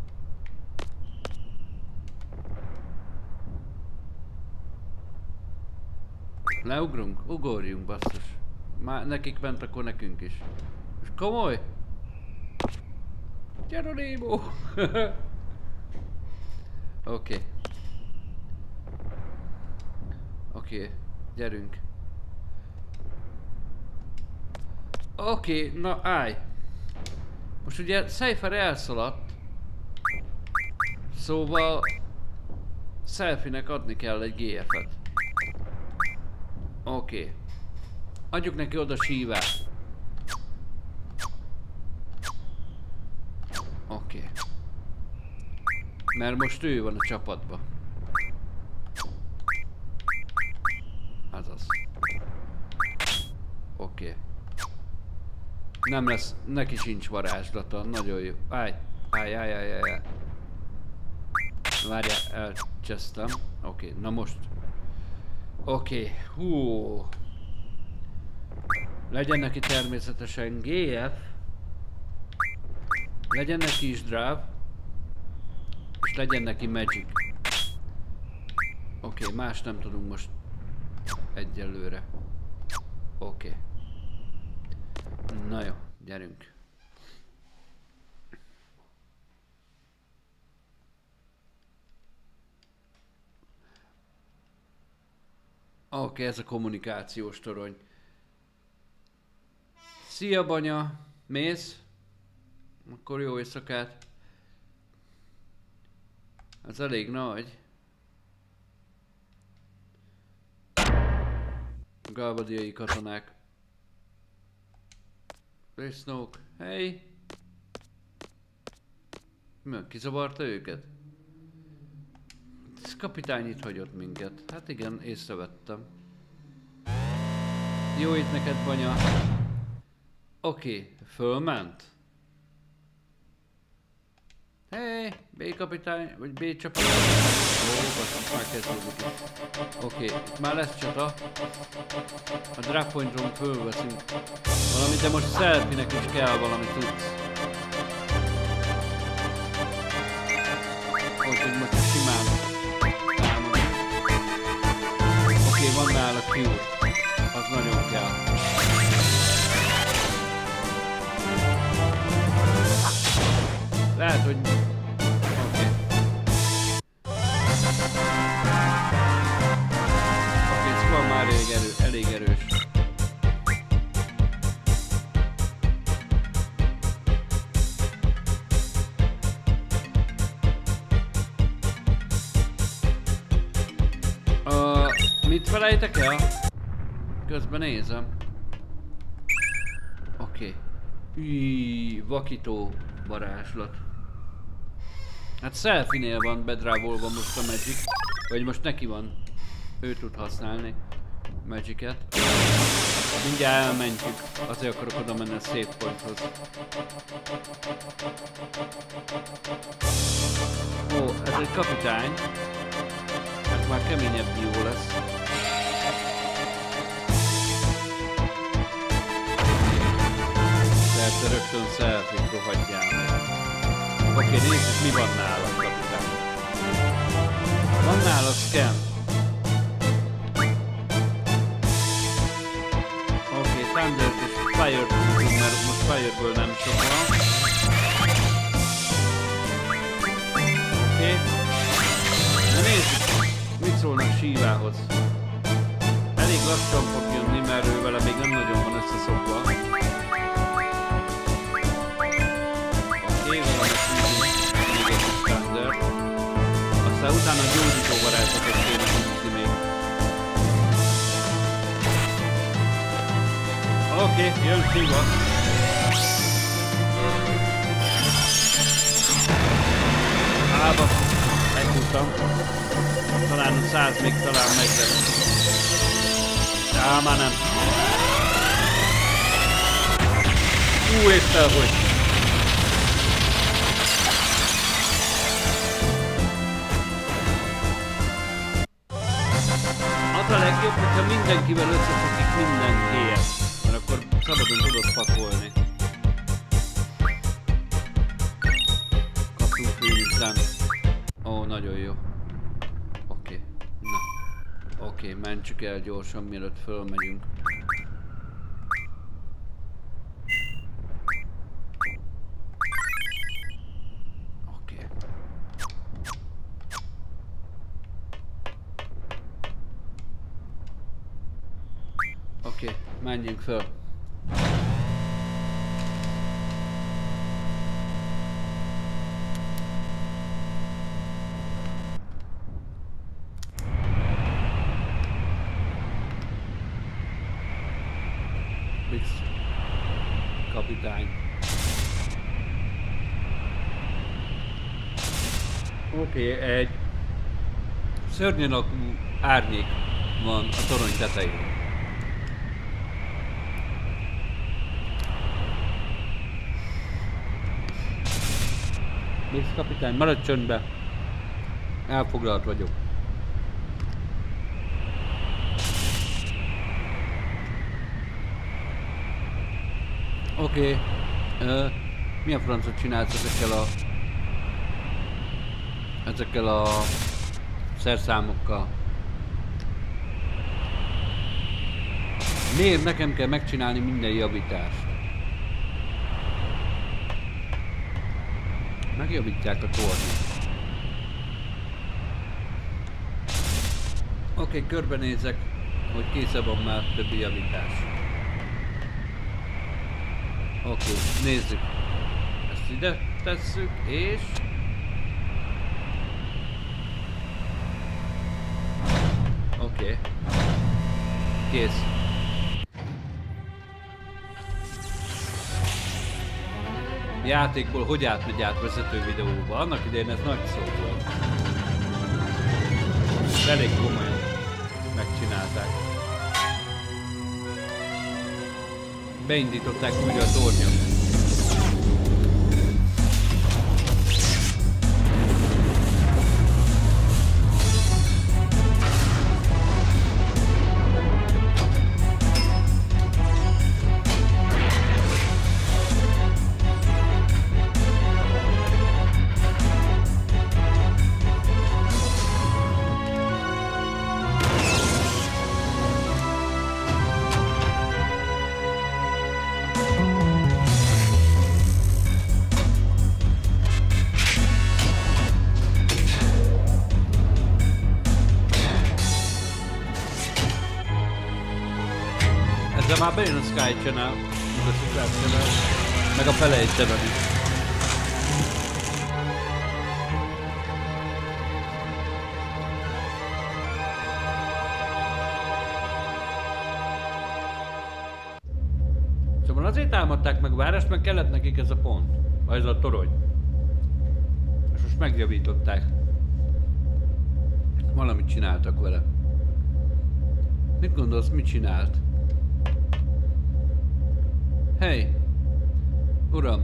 Leugrunk? Ugorjunk, basszus. Már nekik ment, akkor nekünk is. És komoly? Geronimo! Oké. Oké, gyerünk. Oké, na állj! Most ugye Cypher elszaladt. Szóval Selfie-nek adni kell egy GF-et. Oké. Adjuk neki oda sívát. Oké. Mert most ő van a csapatban. Azaz. Oké. Nem lesz, neki sincs varázslata, nagyon jó. Állj. Várjál, elcsesztem. Oké, na most. Oké, Legyen neki természetesen GF. Legyen neki is Drive. És legyen neki Magic. Oké, más nem tudunk most egyelőre. Oké. Na jó, gyerünk. Oké, ez a kommunikációs torony. Szia, banya! Mész? Akkor jó éjszakát. Ez elég nagy. Galvadiai katonák. És Snoke. Hey! Mi? Kizavarta őket? Ez kapitány itt hagyott minket. Hát igen, észrevettem. Jó itt neked, banya. Oké, fölment. Hey, B kapitány, vagy B csapat. Basszus, már kezdődik. Oké, itt már lesz csata. A drop pointról fölveszünk valamit, de most Selfie-nek is kell valami tudsz. Úgyhogy most simán támadunk. Oké, van nála Cure. Az nagyon kell. Lehet, hogy... Oké. Oké, szóval már elég erős. Mit felejtek el? Közben nézem. Oké. Vakító varázslat. Hát Selfie-nél van bedrávolva most a Magic. Vagy most neki van. Ő tud használni Magic-et. Mindjárt elmentjük. Azért akarok oda menni a Save Pointhoz. Ó, ez egy kapitány. Hát már keményebb dió lesz. Persze rögtön Selfie-t rohadjál. Oké, nézzük mi van nálam, kapitány. Van nála scan. Oké, Thunder-t és Fire-t húzunk, mert most Fire-ből nem sok van. Oké. Na nézzük, mit szólnak Shivához. Elég lassan fog jönni, mert ő vele még nem nagyon van összeszokva. Oké, valamit húzunk még egy Thunder. Aztán utána a gyógyító varázslatot kéne húzni még. Oké, jön Shiva. Ába, megtudtam. Talán a 100 még talán meg lesz. Á, már nem. Éppen hogy. Az a legjobb, hogyha mindenkivel összeszokik mindenkiért. Mert akkor szabadon tudod pakolni. Kaptunk Phoenix-en. Ó, nagyon jó. Oké. Na. Oké, mentsük el gyorsan, mielőtt fölmegyünk. Oké. Oké, menjünk föl. Kapitány. Oké, egy szörnyen alakú árnyék van a torony tetején. Bix kapitány, maradj csöndbe! Elfoglalt vagyok. Oké. Mi a francot csinálsz ezekkel a szerszámokkal? Miért nekem kell megcsinálni minden javítást? Megjavítják a tornyot. Oké, körbenézek, hogy készen van már többi javítás. Oké, nézzük. Ezt ide tesszük, és... Oké. Kész. Játékból hogy átmegy át vezető videóba? Annak idején ez nagy szó volt. Elég komolyan megcsinálták. Beindították újra a tornyot. De már bejön a Sky Channel, meg a Super Channel, meg a Play Channel is. Szóval azért támadták meg a várost, meg kellett nekik ez a pont. Vagy ez a torony. És most megjavították. Valamit csináltak vele. Mit gondolsz, mit csinált? Hey! Uram!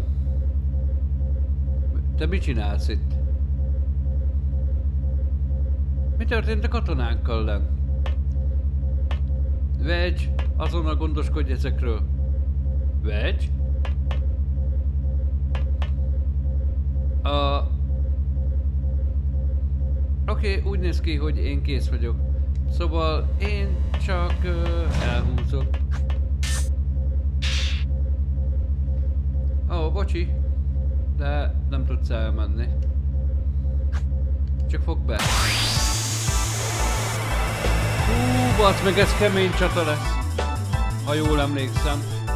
Te mit csinálsz itt? Mi történt a katonánkkal lenn? Vegy! Azonnal gondoskodj ezekről! Vegy? Oké, úgy néz ki, hogy én kész vagyok. Szóval én csak elhúzok. Ó, bocsi. De nem tudsz elmenni. Csak fogd be. Hú, basz meg, ez kemény csata lesz. Ha jól emlékszem.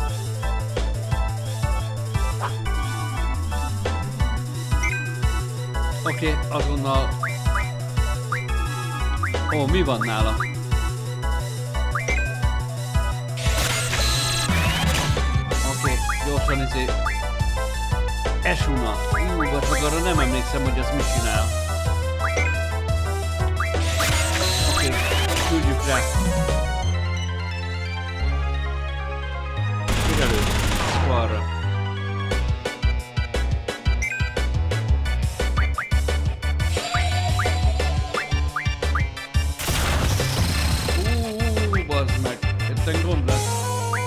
Oké, azonnal. Ó, mi van nála? Oké, gyorsan izé. Esuna. Basz meg, arra nem emlékszem, hogy ez mit csinál. Oké, küldjük rá. Figyelő, balra. Bazd meg, etten gond lesz.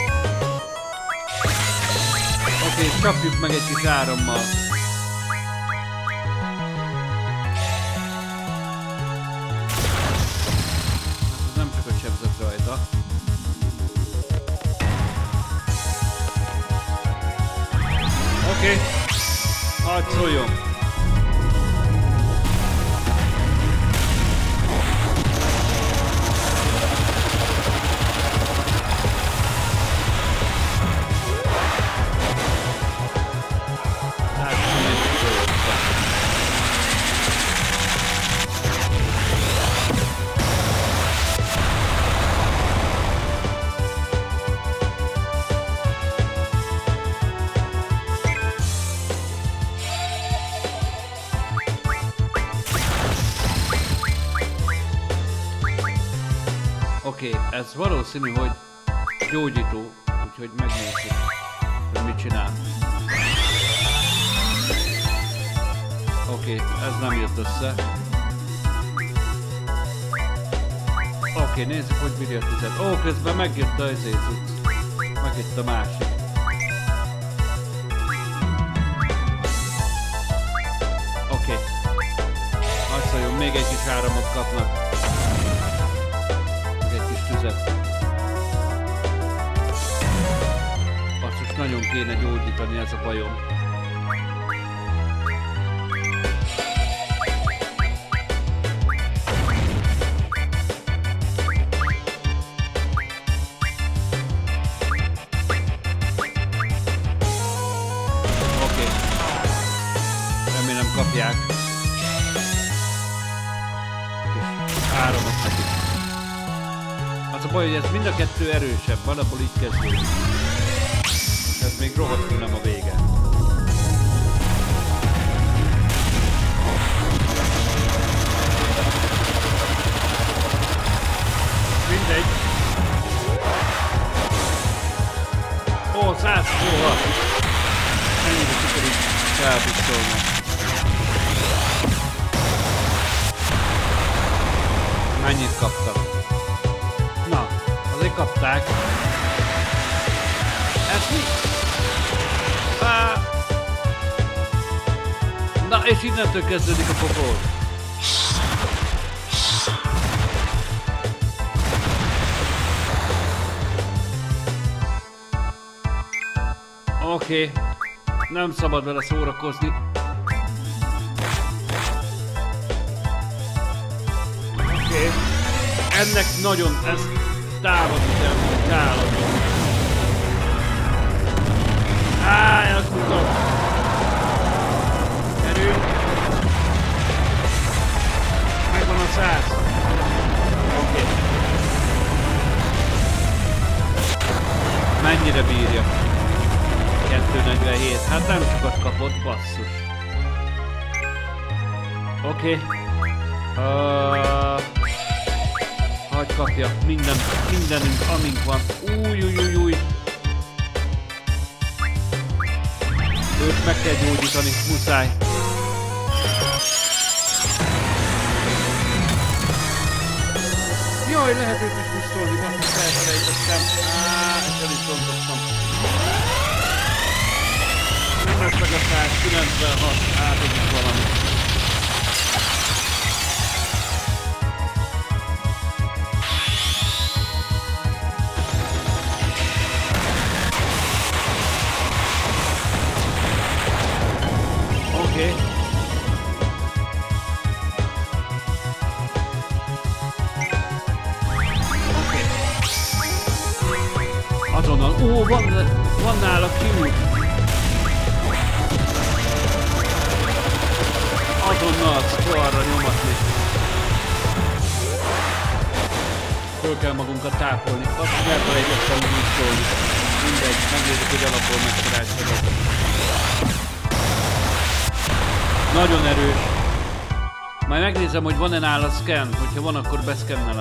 Oké, csapjuk meg egy kis árammal. Ez nem csak a sebzett rajta. Oké, hadd szóljon. Oké, ez valószínű, hogy gyógyító, úgyhogy megnézzük, hogy mit csinál. Oké, ez nem jött össze. Oké, nézzük, hogy bírja a tüzet. Ó, közben megjött a izézut. Megjött a másik. Oké. Azt mondjam, még egy kis áramot kapnak. Tüzet. Azt most nagyon kéne gyógyítani, ez a bajom. Oké. Remélem kapják. És áramot nekik. Az a baj, hogy ez mind a kettő erősebb, valahol így kezdődik. Ez még rohadtul nem a vége. Mindegy. Ó, 100 szóval. Ennyire sikerült felbuszolnom. Mennyit kaptak? Na, azért kapták. Ez mi? Na, és innentől kezdődik a pokol. Oké. Nem szabad vele szórakozni. Oké. Ennek nagyon, ez támadni kell. Elfutok. Erő. Megvan a 100. Oké. Mennyire bírja? 247. Hát nem sokat kapott, basszus. Oké. Hagy kapja mindenünk, amink van. Új. Őt meg kell gyógyítani, muszáj. Jaj, lehet őt is pusztolni, basszus, elfelejtettem. Ezt el is rontottam. Nem lesz meg a 196, átadjuk valamit. Oké. Azonnal. Ó, van nála kiút. Azonnal szkorra nyomatni. Föl kell magunkat tápolni. Azt hogy elfelejtettem úgy szólni. Mindegy, megnézzük, hogy alapból megszereltsedek. Nagyon erős. Majd megnézem, hogy van-e nála scan. Hogyha van, akkor beszkennelem.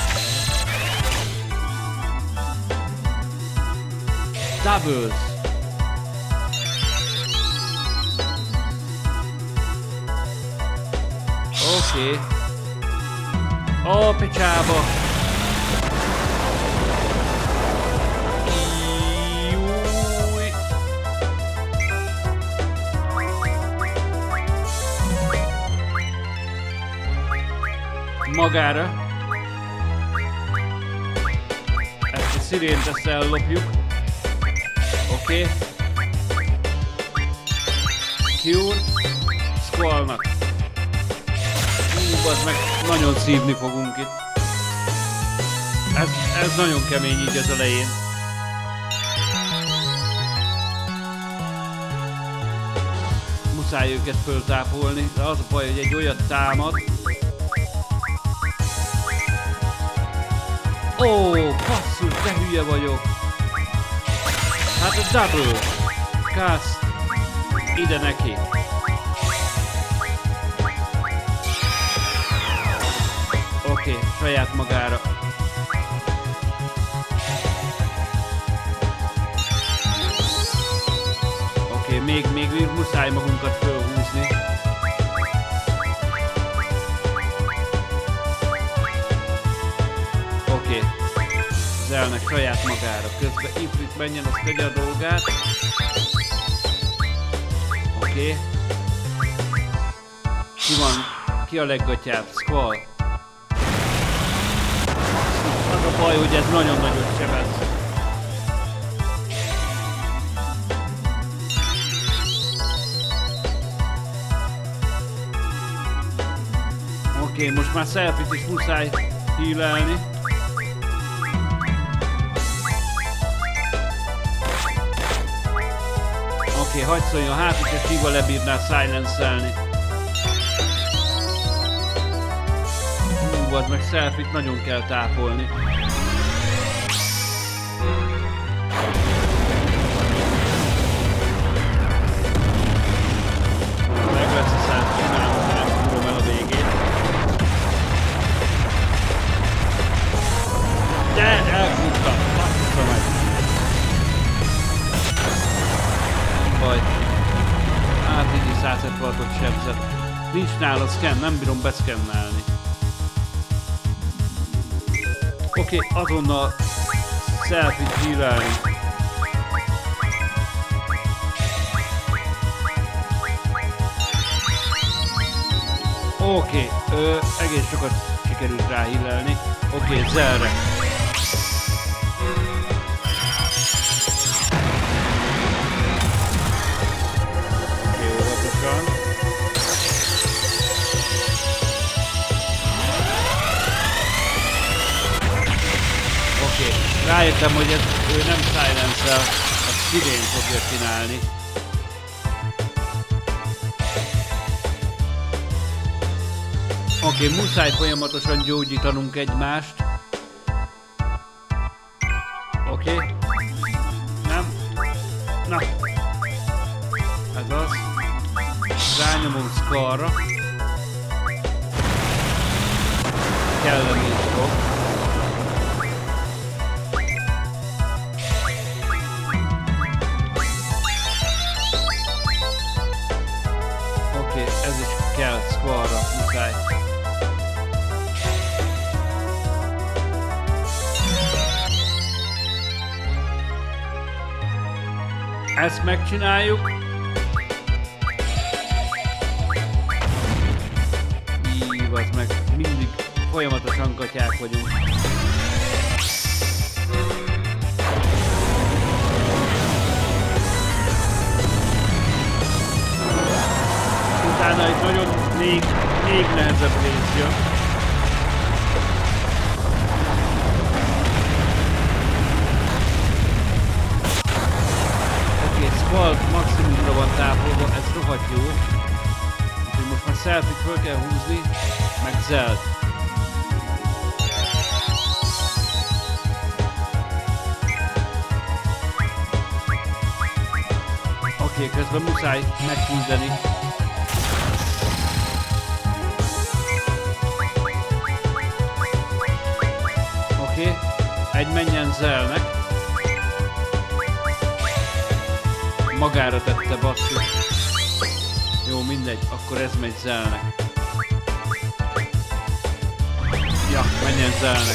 Doubles. Oké. Ó, picsába. Júj. Magára. Ezt a szirént, ezt ellopjuk. Oké. Cure. Squallnak. Az meg nagyon szívni fogunk itt. Ez nagyon kemény így az elején. Muszáj őket föltápolni, de az a baj, hogy egy olyat támad. Ó, basszus, de hülye vagyok. Hát a double. Cast. Ide neki. Oké, saját magára. Oké, még muszáj magunkat fölhúzni. Oké. Zelnek saját magára. Közben Ifrit menjen, azt tegye a dolgát. Oké. Ki a leggatyább? Squall. Az a baj, hogy ez nagyon nagyot sebez. Oké, most már Selfie-t is muszáj healelni. Oké, hagyd szóljon, hát hogyha Shiva lebírnál silence-elni. Az meg Selfie-t nagyon kell tápolni. Meg lesz a Selfie, csinálom, de nem tudom el a végét. De elfúrtam, bassza meg. Baj. Hát így 176-ot sebzett. Nincs nála scan, nem bírom beszkennelni. Oké, azonnal Selfie-t healelni. Oké, egész sokat sikerült rá healelni. Oké, Zelre. Oké, óvatosan. Rájöttem, hogy ő nem silence-el, a Sirén fogja csinálni. Oké, muszáj folyamatosan gyógyítanunk egymást. Oké. Nem. Na. Rányomunk Scarra. Kellene is fog. Oké, ez is kell Scarra, muszáj. Ezt megcsináljuk. Az meg mindig folyamatosan gatyák vagyunk. Utána egy nagyon még nehezebb rész jön. Oké, Skull maximumra van tápolva, ez rohadt jó. Úgyhogy most már selfie-t föl kell húzni, meg Zeld. Oké, közben muszáj megküzdeni. Oké, egy menjen Zelnek. Magára tette, basszus. Jó, mindegy, akkor ez megy Zelnek. Ja, menjen Zelnek.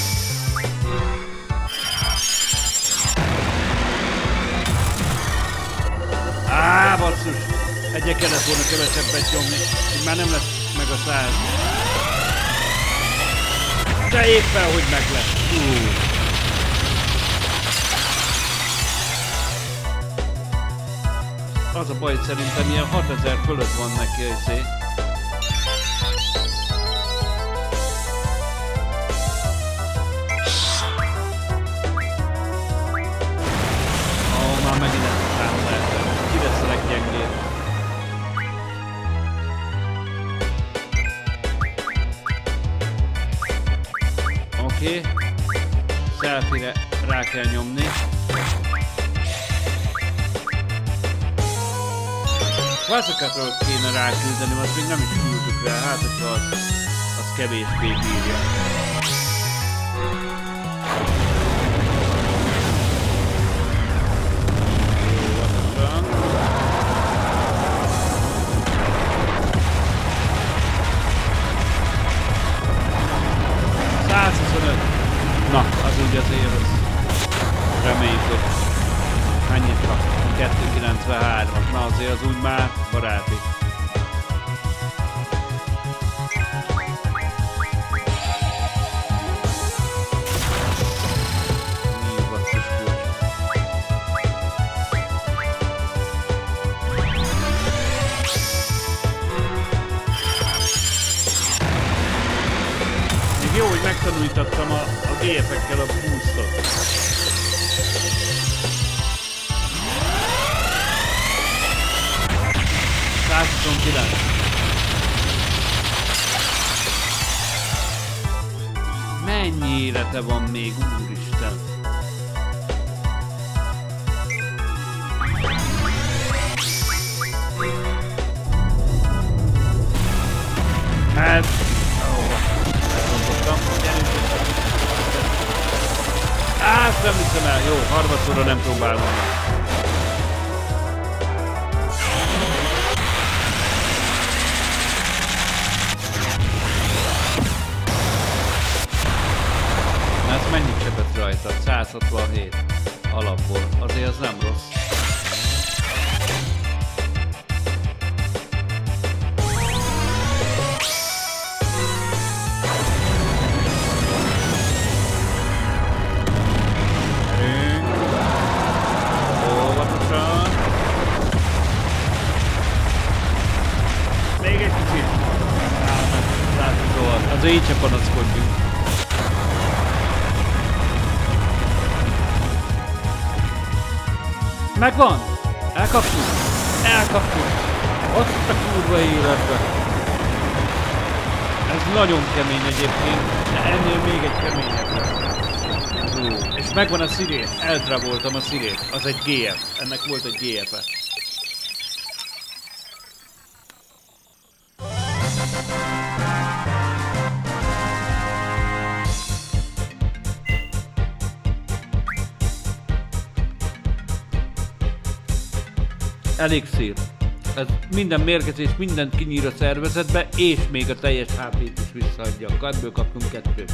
Á, basszus! Egyre kellett volna kevesebbet nyomni, így már nem lesz meg a 100. De éppen, hogy meg lesz. Az a baj, szerintem ilyen 6000 fölött van neki izé. Már megint ezt rám lehetem. Ki lesz a leggyengébb? Oké. Selfie-re rá kell nyomni. Vázakatról kéne ráküldeni, azt még nem is küldtük rá, hát hogyha az kevésbé bírja. Na, az úgy azért az. Reméljük, hogy mennyit kap. 293-at. Na azért az úgy már baráti. Jó, hogy megtanultattam a GF-ekkel a boostot. Mennyi élete van még, úristen? Hát... Azt nem hiszem el, jó, harmadszorra nem próbálom. Na ez mennyit csepett rajta? 167 alapból, azért az nem rossz. Így se panaszkodjunk. Megvan! Elkaptuk! Elkaptuk! Azt a kurva életbe! Ez nagyon kemény egyébként, de ennél még egy keményebb. És megvan a szirét. Eltravoltam a szirét. Az egy GF. Ennek volt egy GF-e. elixír. Ez minden mérgezés, mindent kinyír a szervezetbe, és még a teljes HP-t is visszaadja. Ebből kaptunk 2.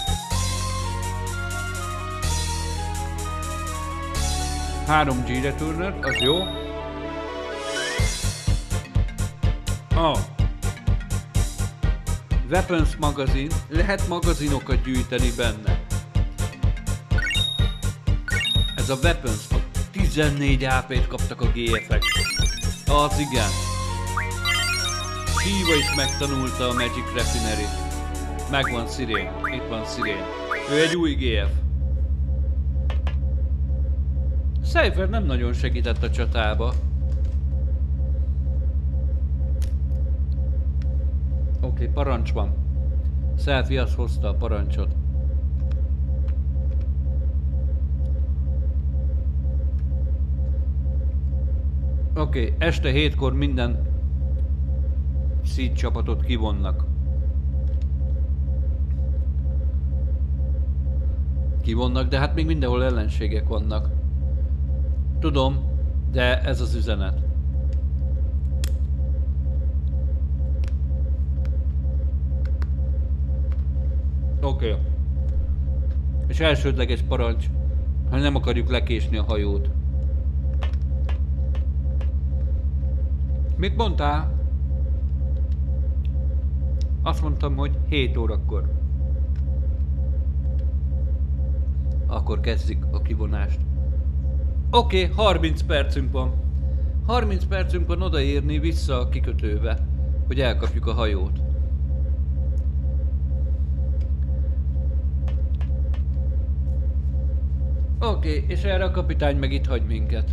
Három G-returner, az jó. Weapons magazin, lehet magazinokat gyűjteni benne. Ez a Weapons, 14 HP-t kaptak a GF-ek. Az igen. Shiva is megtanulta a Magic Refinery. Megvan Sirén, itt van Sirén. Ő egy új GF. Cypher nem nagyon segített a csatába. Oké, parancs van. Selfie azt hozta a parancsot. Oké, este 7-kor minden Seed csapatot kivonnak. Kivonnak, de hát még mindenhol ellenségek vannak. Tudom, de ez az üzenet. Oké. És elsődleges parancs, hogy nem akarjuk lekésni a hajót. Mit mondtál? Azt mondtam, hogy 7 órakor. Akkor kezdjük a kivonást. Oké, 30 percünk van. 30 percünk van odaérni vissza a kikötőbe, hogy elkapjuk a hajót. Oké, és erre a kapitány meg itt hagy minket.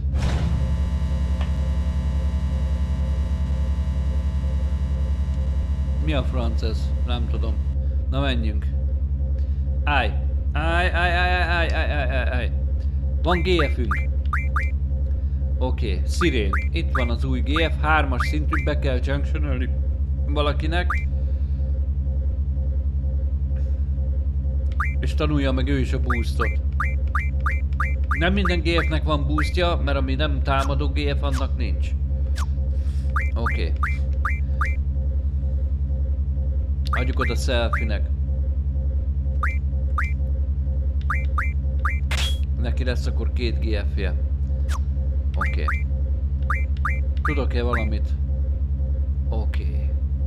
Mi a franc ez? Nem tudom. Na menjünk. Állj! Állj! Van GF-ünk. Oké, Sirén. Itt van az új GF, 3-as szintű, be kell junctionölni valakinek. És tanulja meg ő is a boostot. Nem minden GF-nek van boostja, mert ami nem támadó GF, annak nincs. Oké. Adjuk oda Selfie-nek. Neki lesz akkor 2 GF-je. Oké. Tudok-e valamit? Oké.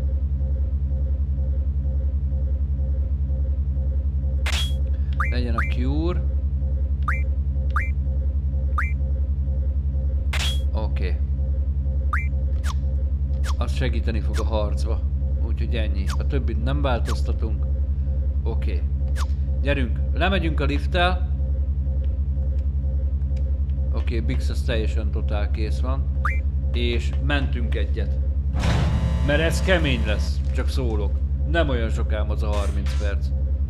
Legyen a cure. Oké. Az segíteni fog a harcba. Úgyhogy ennyi. A többit nem változtatunk. Oké. Gyerünk, lemegyünk a lifttel. Oké, Bix az teljesen totál kész van. És mentünk egyet. Mert ez kemény lesz, csak szólok. Nem olyan sokám az a 30 perc.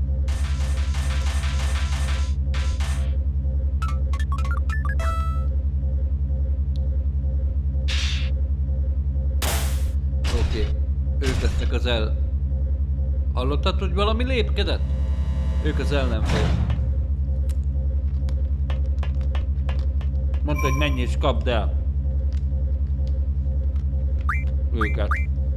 Oké, ők lesznek az Hallottad, hogy valami lépkedett? Ők az ellenfél. Mondta, hogy menj és kapd el őket.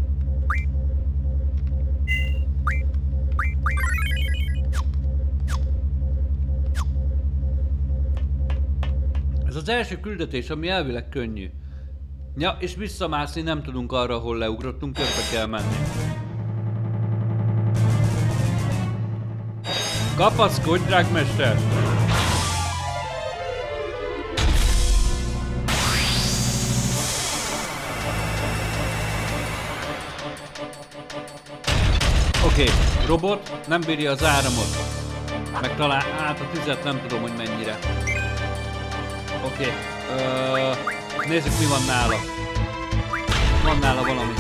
Ez az első küldetés, ami elvileg könnyű. Ja, és visszamászni nem tudunk arra, ahol leugrottunk, körbe kell menni. Kapaszkodj, drágmester! Oké, robot nem bírja az áramot. Meg talán át a tüzet, nem tudom, hogy mennyire. Oké, nézzük, mi van nála. Van nála valami.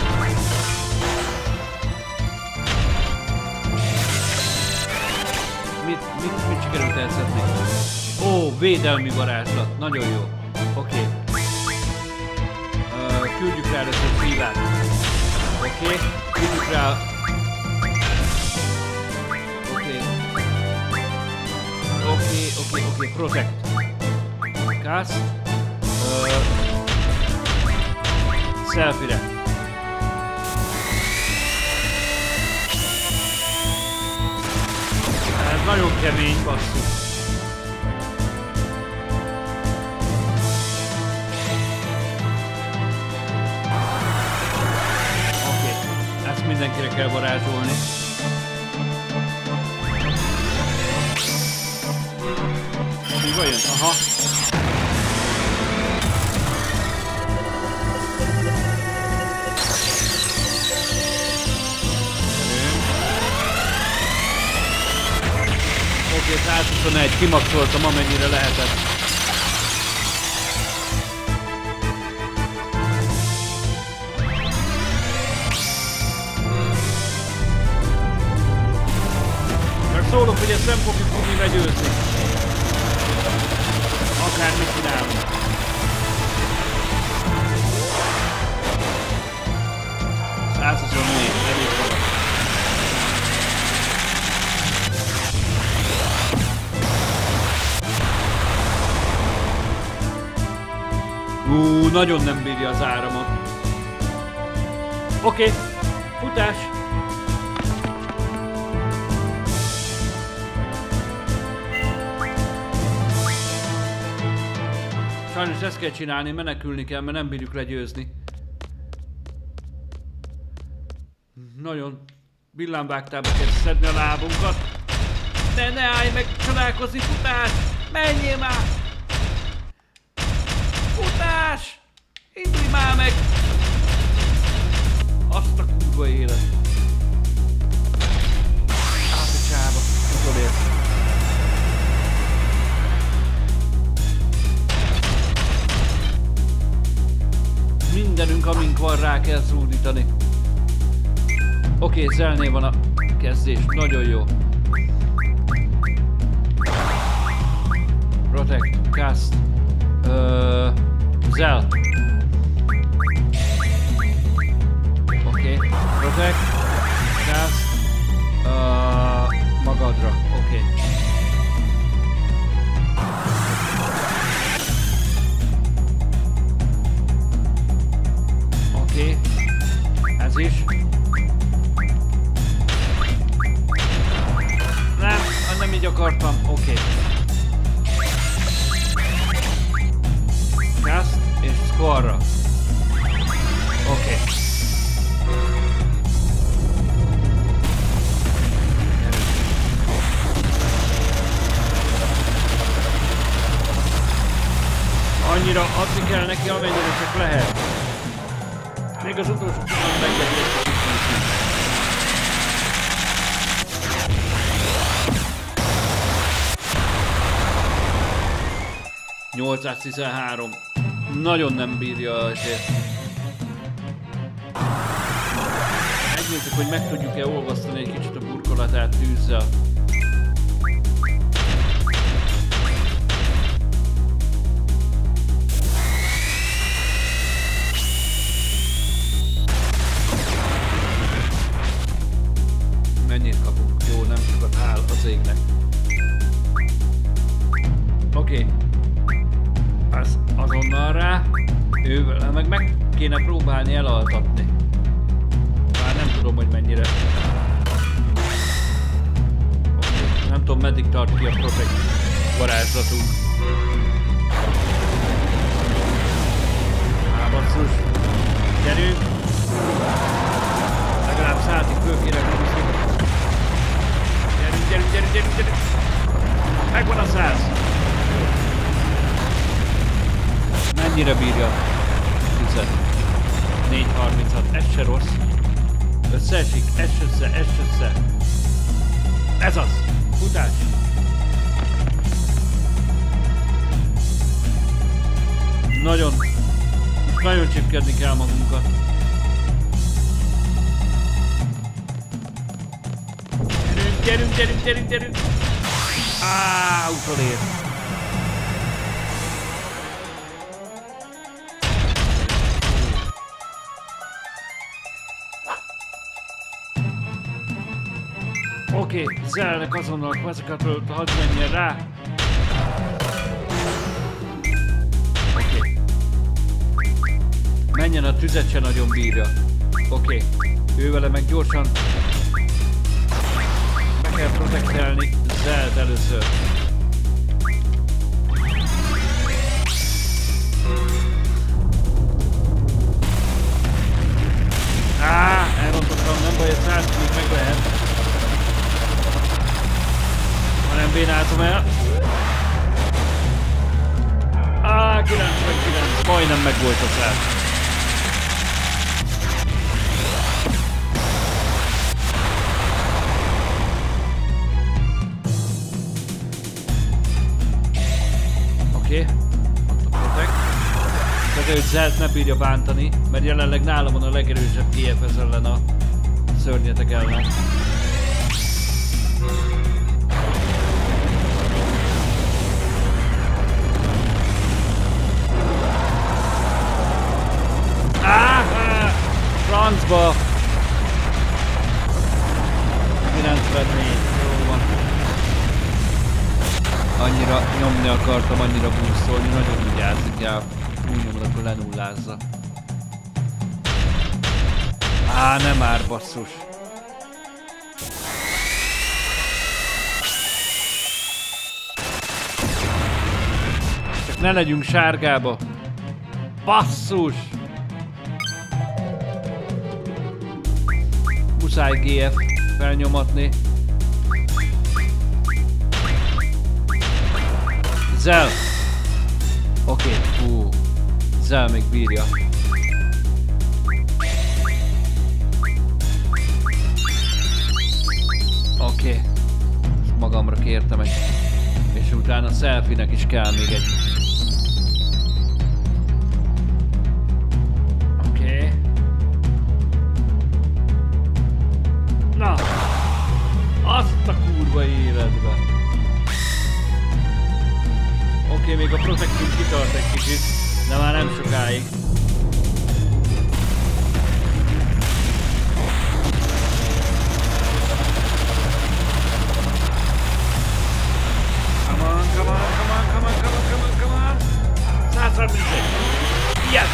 Mit sikerült elszedni? Ó, védelmi varázslat, nagyon jó. Oké. Küldjük rá először a szívát. Oké, küldjük rá. Oké, protect. Cast. selfie-re. Ez nagyon kemény, basszus. Oké, ezt mindenkire kell varázsolni. Mi vajon? Aha. Oké, 121, kimaxoltam amennyire lehetett. Csak szólok, hogy ezt nem fogjuk tudni legyőzni. Akármit csinálunk. Elég van. Nagyon nem bírja az áramot. Oké, futás! Sajnos ezt kell csinálni, menekülni kell, mert nem bírjuk legyőzni. Nagyon villámvágtába kell szedni a lábunkat. Ne állj meg csodálkozni, futás! Menjél már! Futás! Indulj már meg! Azt a kurva élet. Át a csába, utolért. Mindenünk, amink van, rá kell zúdítani. Oké, Zelnél van a kezdés, nagyon jó. Protect, cast. Zel. Oké, protect, cast. Magadra, oké. Oké, ez is. Nem így akartam, oké. Cast és score-ra. Oké. Annyira adni kell neki, amennyire csak lehet. Még az utolsó pillanatban meglegyen. 813. Nagyon nem bírja azért. Megnézzük, hogy meg tudjuk-e olvasztani egy kicsit a burkolatát tűzzel. Mennyit kapunk? Jó, nem sokat áll az égnek. Oké. Az azonnal rá. Ővel meg kéne próbálni elaltatni. Már nem tudom, hogy mennyire. Okay. Nem tudom, meddig tart ki a protect varázslatunk. Basszus. Gyerünk. Legalább 100-ig föl kéne húzni. Gyerünk. Megvan a 100. Mennyire bírja? 436, ez se rossz. Összeesik, es össze. Ez az! Futás! Nagyon csipkedni kell magunkat. Gyerünk! Utolér! Oké, Zelnek azonnal ezeket hadd menjen rá. Oké. Menjen, a tüzet se nagyon bírja. Oké. Ő vele meg gyorsan be kell protektelni Zelt először. Elrontottam, nem baj, ezt még meg lehet. Ha nem bénáltam el. 99, majdnem megvolt a szár. Oké. Ott a protect. Tehát őt Zelt ne bírja bántani, mert jelenleg nálam van a legerősebb GFS ellen a szörnyetek ellen. Francba! 94, jó van. Annyira nyomni akartam, annyira búszolni, nagyon vigyázzik el. Úgy nyomod, akkor lenullázza. Nem már, basszus. Csak ne legyünk sárgába. Basszus! Muszáj GF felnyomatni. Zel! Oké, Zel még bírja. Oké. Magamra kértem egy. És utána Selfie-nek is kell még egy. Oké. Na! Azt a kurva életbe! Oké, még a protectum kitart egy kicsit, de már nem sokáig. Come on, come on, come on, come on, come on, come on, come on! 131! Yes!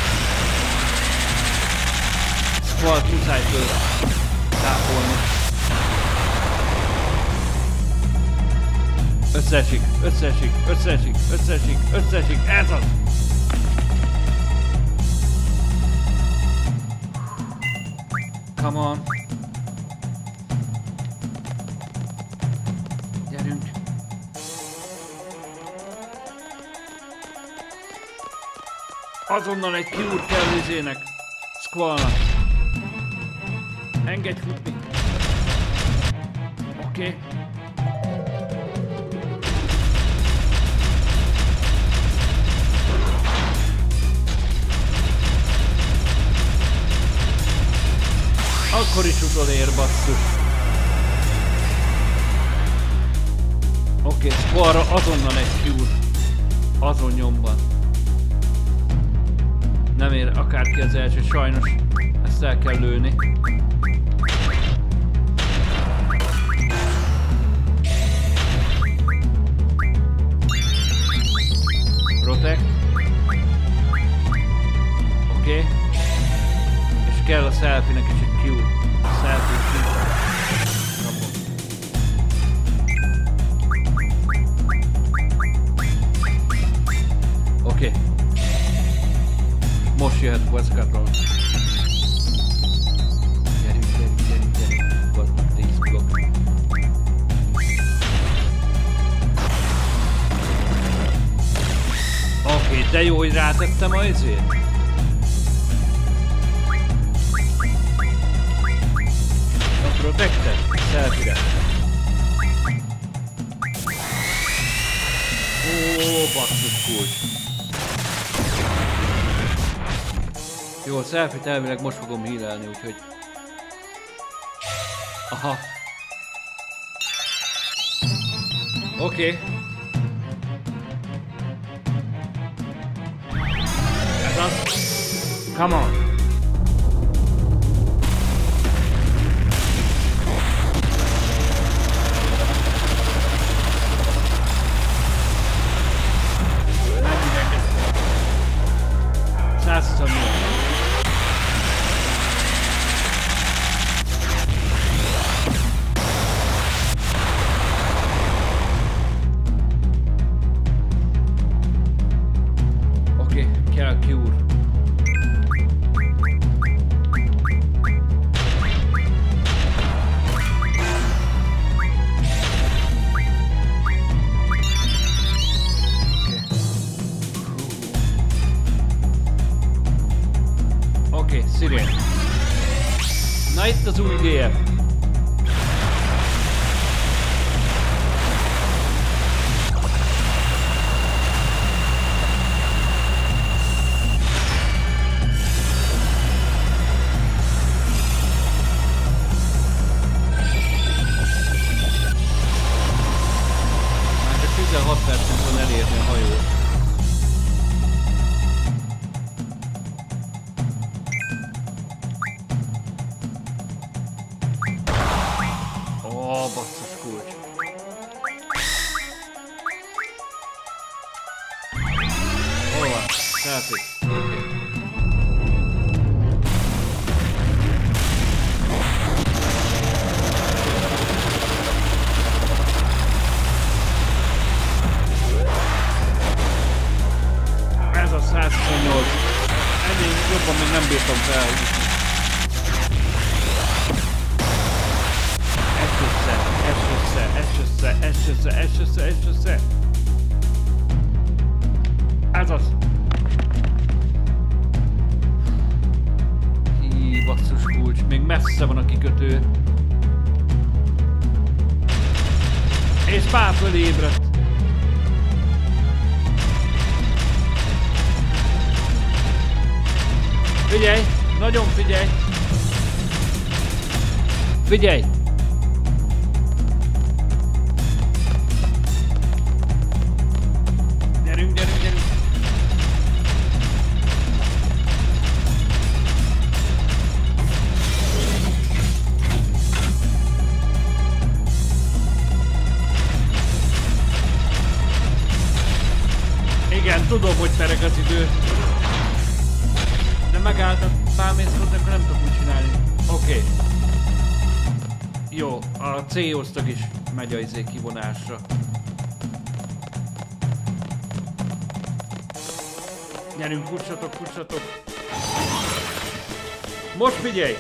Squad muszáj tőle tápolni. Összeesik, összeesik, összeesik, összeesik, összeesik, ez az! Come on! Gyerünk! Azonnal egy cure kell izének, Squallnak. Engedj futni! Oké. Akkor is utolér, basszus. Oké, Squallra azonnal egy cure. Azon nyomban. Nem ér akárki az első, sajnos. Ezt el kell lőni. Protect. Oké. És kell a Selfie-nek is egy Q. Selfie Q. Oké. Most jöhet Westcutról. Gyerünk, gyerünk, gyerünk, gyerünk. Gazdag 10 blokk. Oké, de jó, hogy rátettem a izét. A protected Selfie-re. Ó, basszus kulcs. Jó, a Selfie-t elvileg most fogom healelni, úgyhogy... Aha. Oké. Ez az. Come on. Na itt az új GF. Már csak 16 percünk van elérni a hajót. Basszus kulcs. Hol van? Selfie. Oké. Ez a 128. Ennél jobban még nem bírtam felhúzni. Es össze. Ez az. Hí, basszus kulcs. Még messze van a kikötő. És pár fölébredt. Figyelj! Nagyon figyelj! Figyelj! Gyerünk! Igen, tudom, hogy pereg az idő. De megállt a pálmészkot, akkor nem tudok úgy csinálni. Oké. Jó, a C-osztag is megy a kivonásra. Gyerünk, kutsatok! Most figyelj!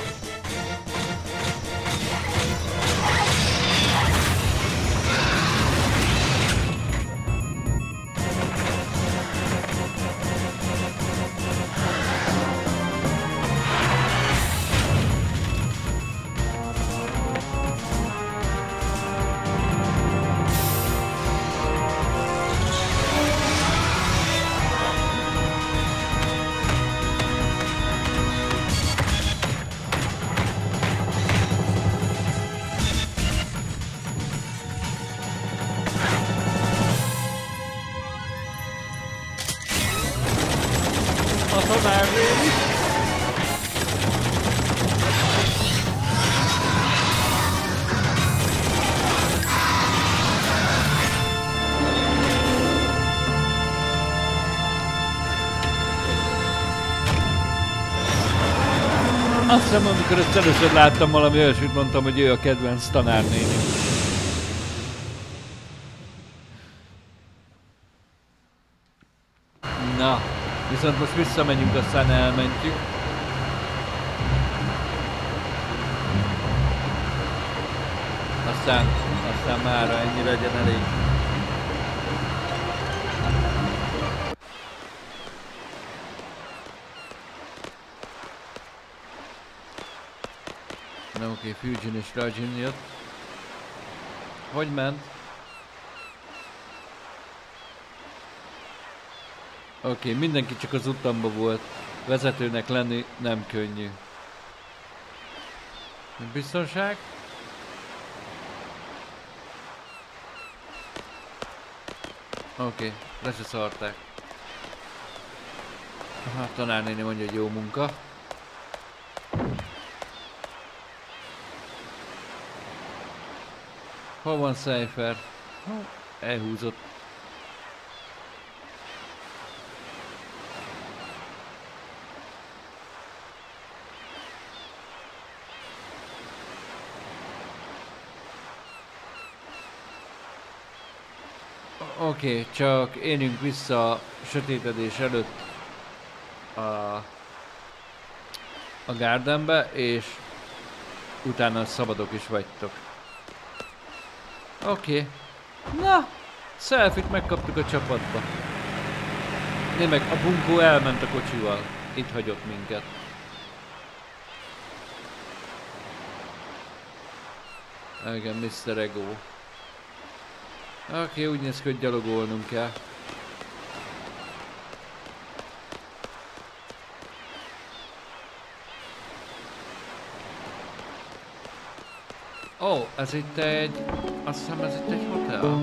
Azt hiszem, amikor ezt először láttam, valami olyasmit mondtam, hogy ő a kedvenc tanárnéni. Na, viszont most visszamegyünk, aztán elmentjük. Aztán mára ennyi legyen elég. Na oké, Fusion és Rajin jött. Hogy ment? Oké, mindenki csak az utamba volt. Vezetőnek lenni nem könnyű. Biztonság? Oké, le se szarták. Aha, tanárnéni mondja, hogy jó munka. Hol van Cypher? Elhúzott. Oké, csak éljünk vissza a sötétedés előtt a Gardenbe, és utána szabadok is vagytok. Oké. Na, selfie-t megkaptuk a csapatba. Nézd meg, a bunkó elment a kocsival. Itt hagyott minket. Igen, Mr. Ego. Oké, úgy néz ki, hogy gyalogolnunk kell. Ó, ez itt egy... Azt hiszem ez itt egy hotel.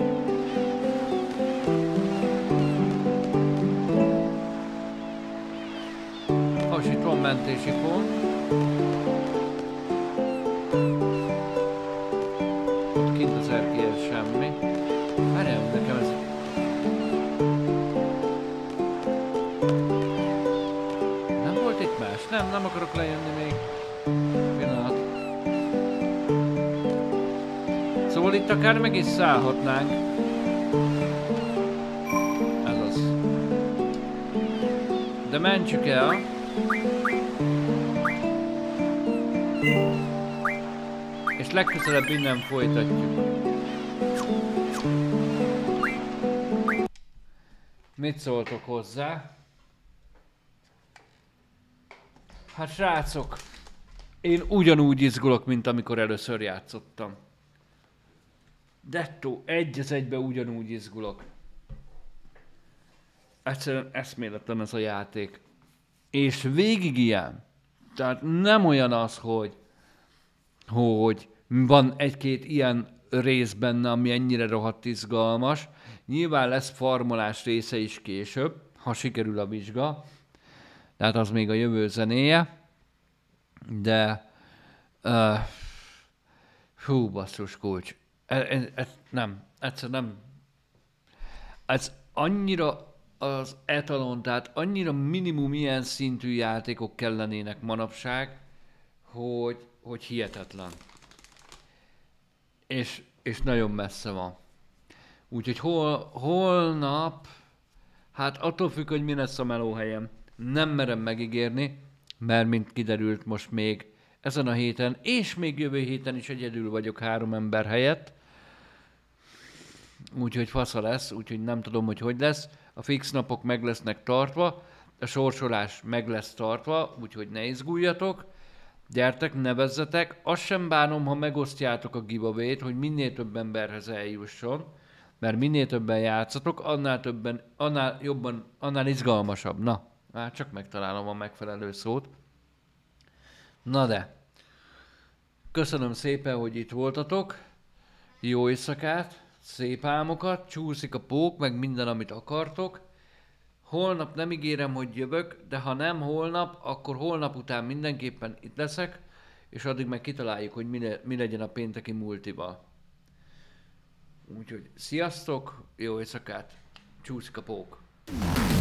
És itt van mentési pont. Ott kint az erkélyen semmi. Várjál, nekem ez... Nem volt itt más? Nem akarok lejönni még. Pillanat. Szóval itt akár meg is szállhatnánk. Ez az. De mentsük el. És legközelebb innen folytatjuk. Mit szóltok hozzá? Hát srácok, én ugyanúgy izgulok, mint amikor először játszottam. Dettó, egy az egybe ugyanúgy izgulok. Egyszerűen eszméletlen ez a játék. És végig ilyen. Tehát nem olyan az, hogy van egy-két ilyen rész benne, ami ennyire rohadt izgalmas. Nyilván lesz farmolás része is később, ha sikerül a vizsga. Tehát az még a jövő zenéje. De... hú, basszus kulcs. Nem, egyszerűen nem. Ez annyira az etalon, tehát annyira minimum ilyen szintű játékok kellenének manapság, hogy hihetetlen. És nagyon messze van. Úgyhogy holnap, hát attól függ, hogy mi lesz a melóhelyem. Nem merem megígérni, mert mint kiderült most még ezen a héten, és még jövő héten is egyedül vagyok 3 ember helyett. Úgyhogy fasza lesz, úgyhogy nem tudom, hogy lesz. A fix napok meg lesznek tartva, a sorsolás meg lesz tartva, úgyhogy ne izguljatok. Gyertek, nevezzetek. Azt sem bánom, ha megosztjátok a giveaway-t, hogy minél több emberhez eljusson. Mert minél többen játszatok, annál jobban, annál izgalmasabb. Na, már csak megtalálom a megfelelő szót. Na de, köszönöm szépen, hogy itt voltatok. Jó éjszakát, szép álmokat, csúszik a pók, meg minden, amit akartok. Holnap nem ígérem, hogy jövök, de ha nem holnap, akkor holnap után mindenképpen itt leszek, és addig meg kitaláljuk, hogy mi legyen a pénteki multival. Úgyhogy sziasztok, jó éjszakát, csúszik a pók.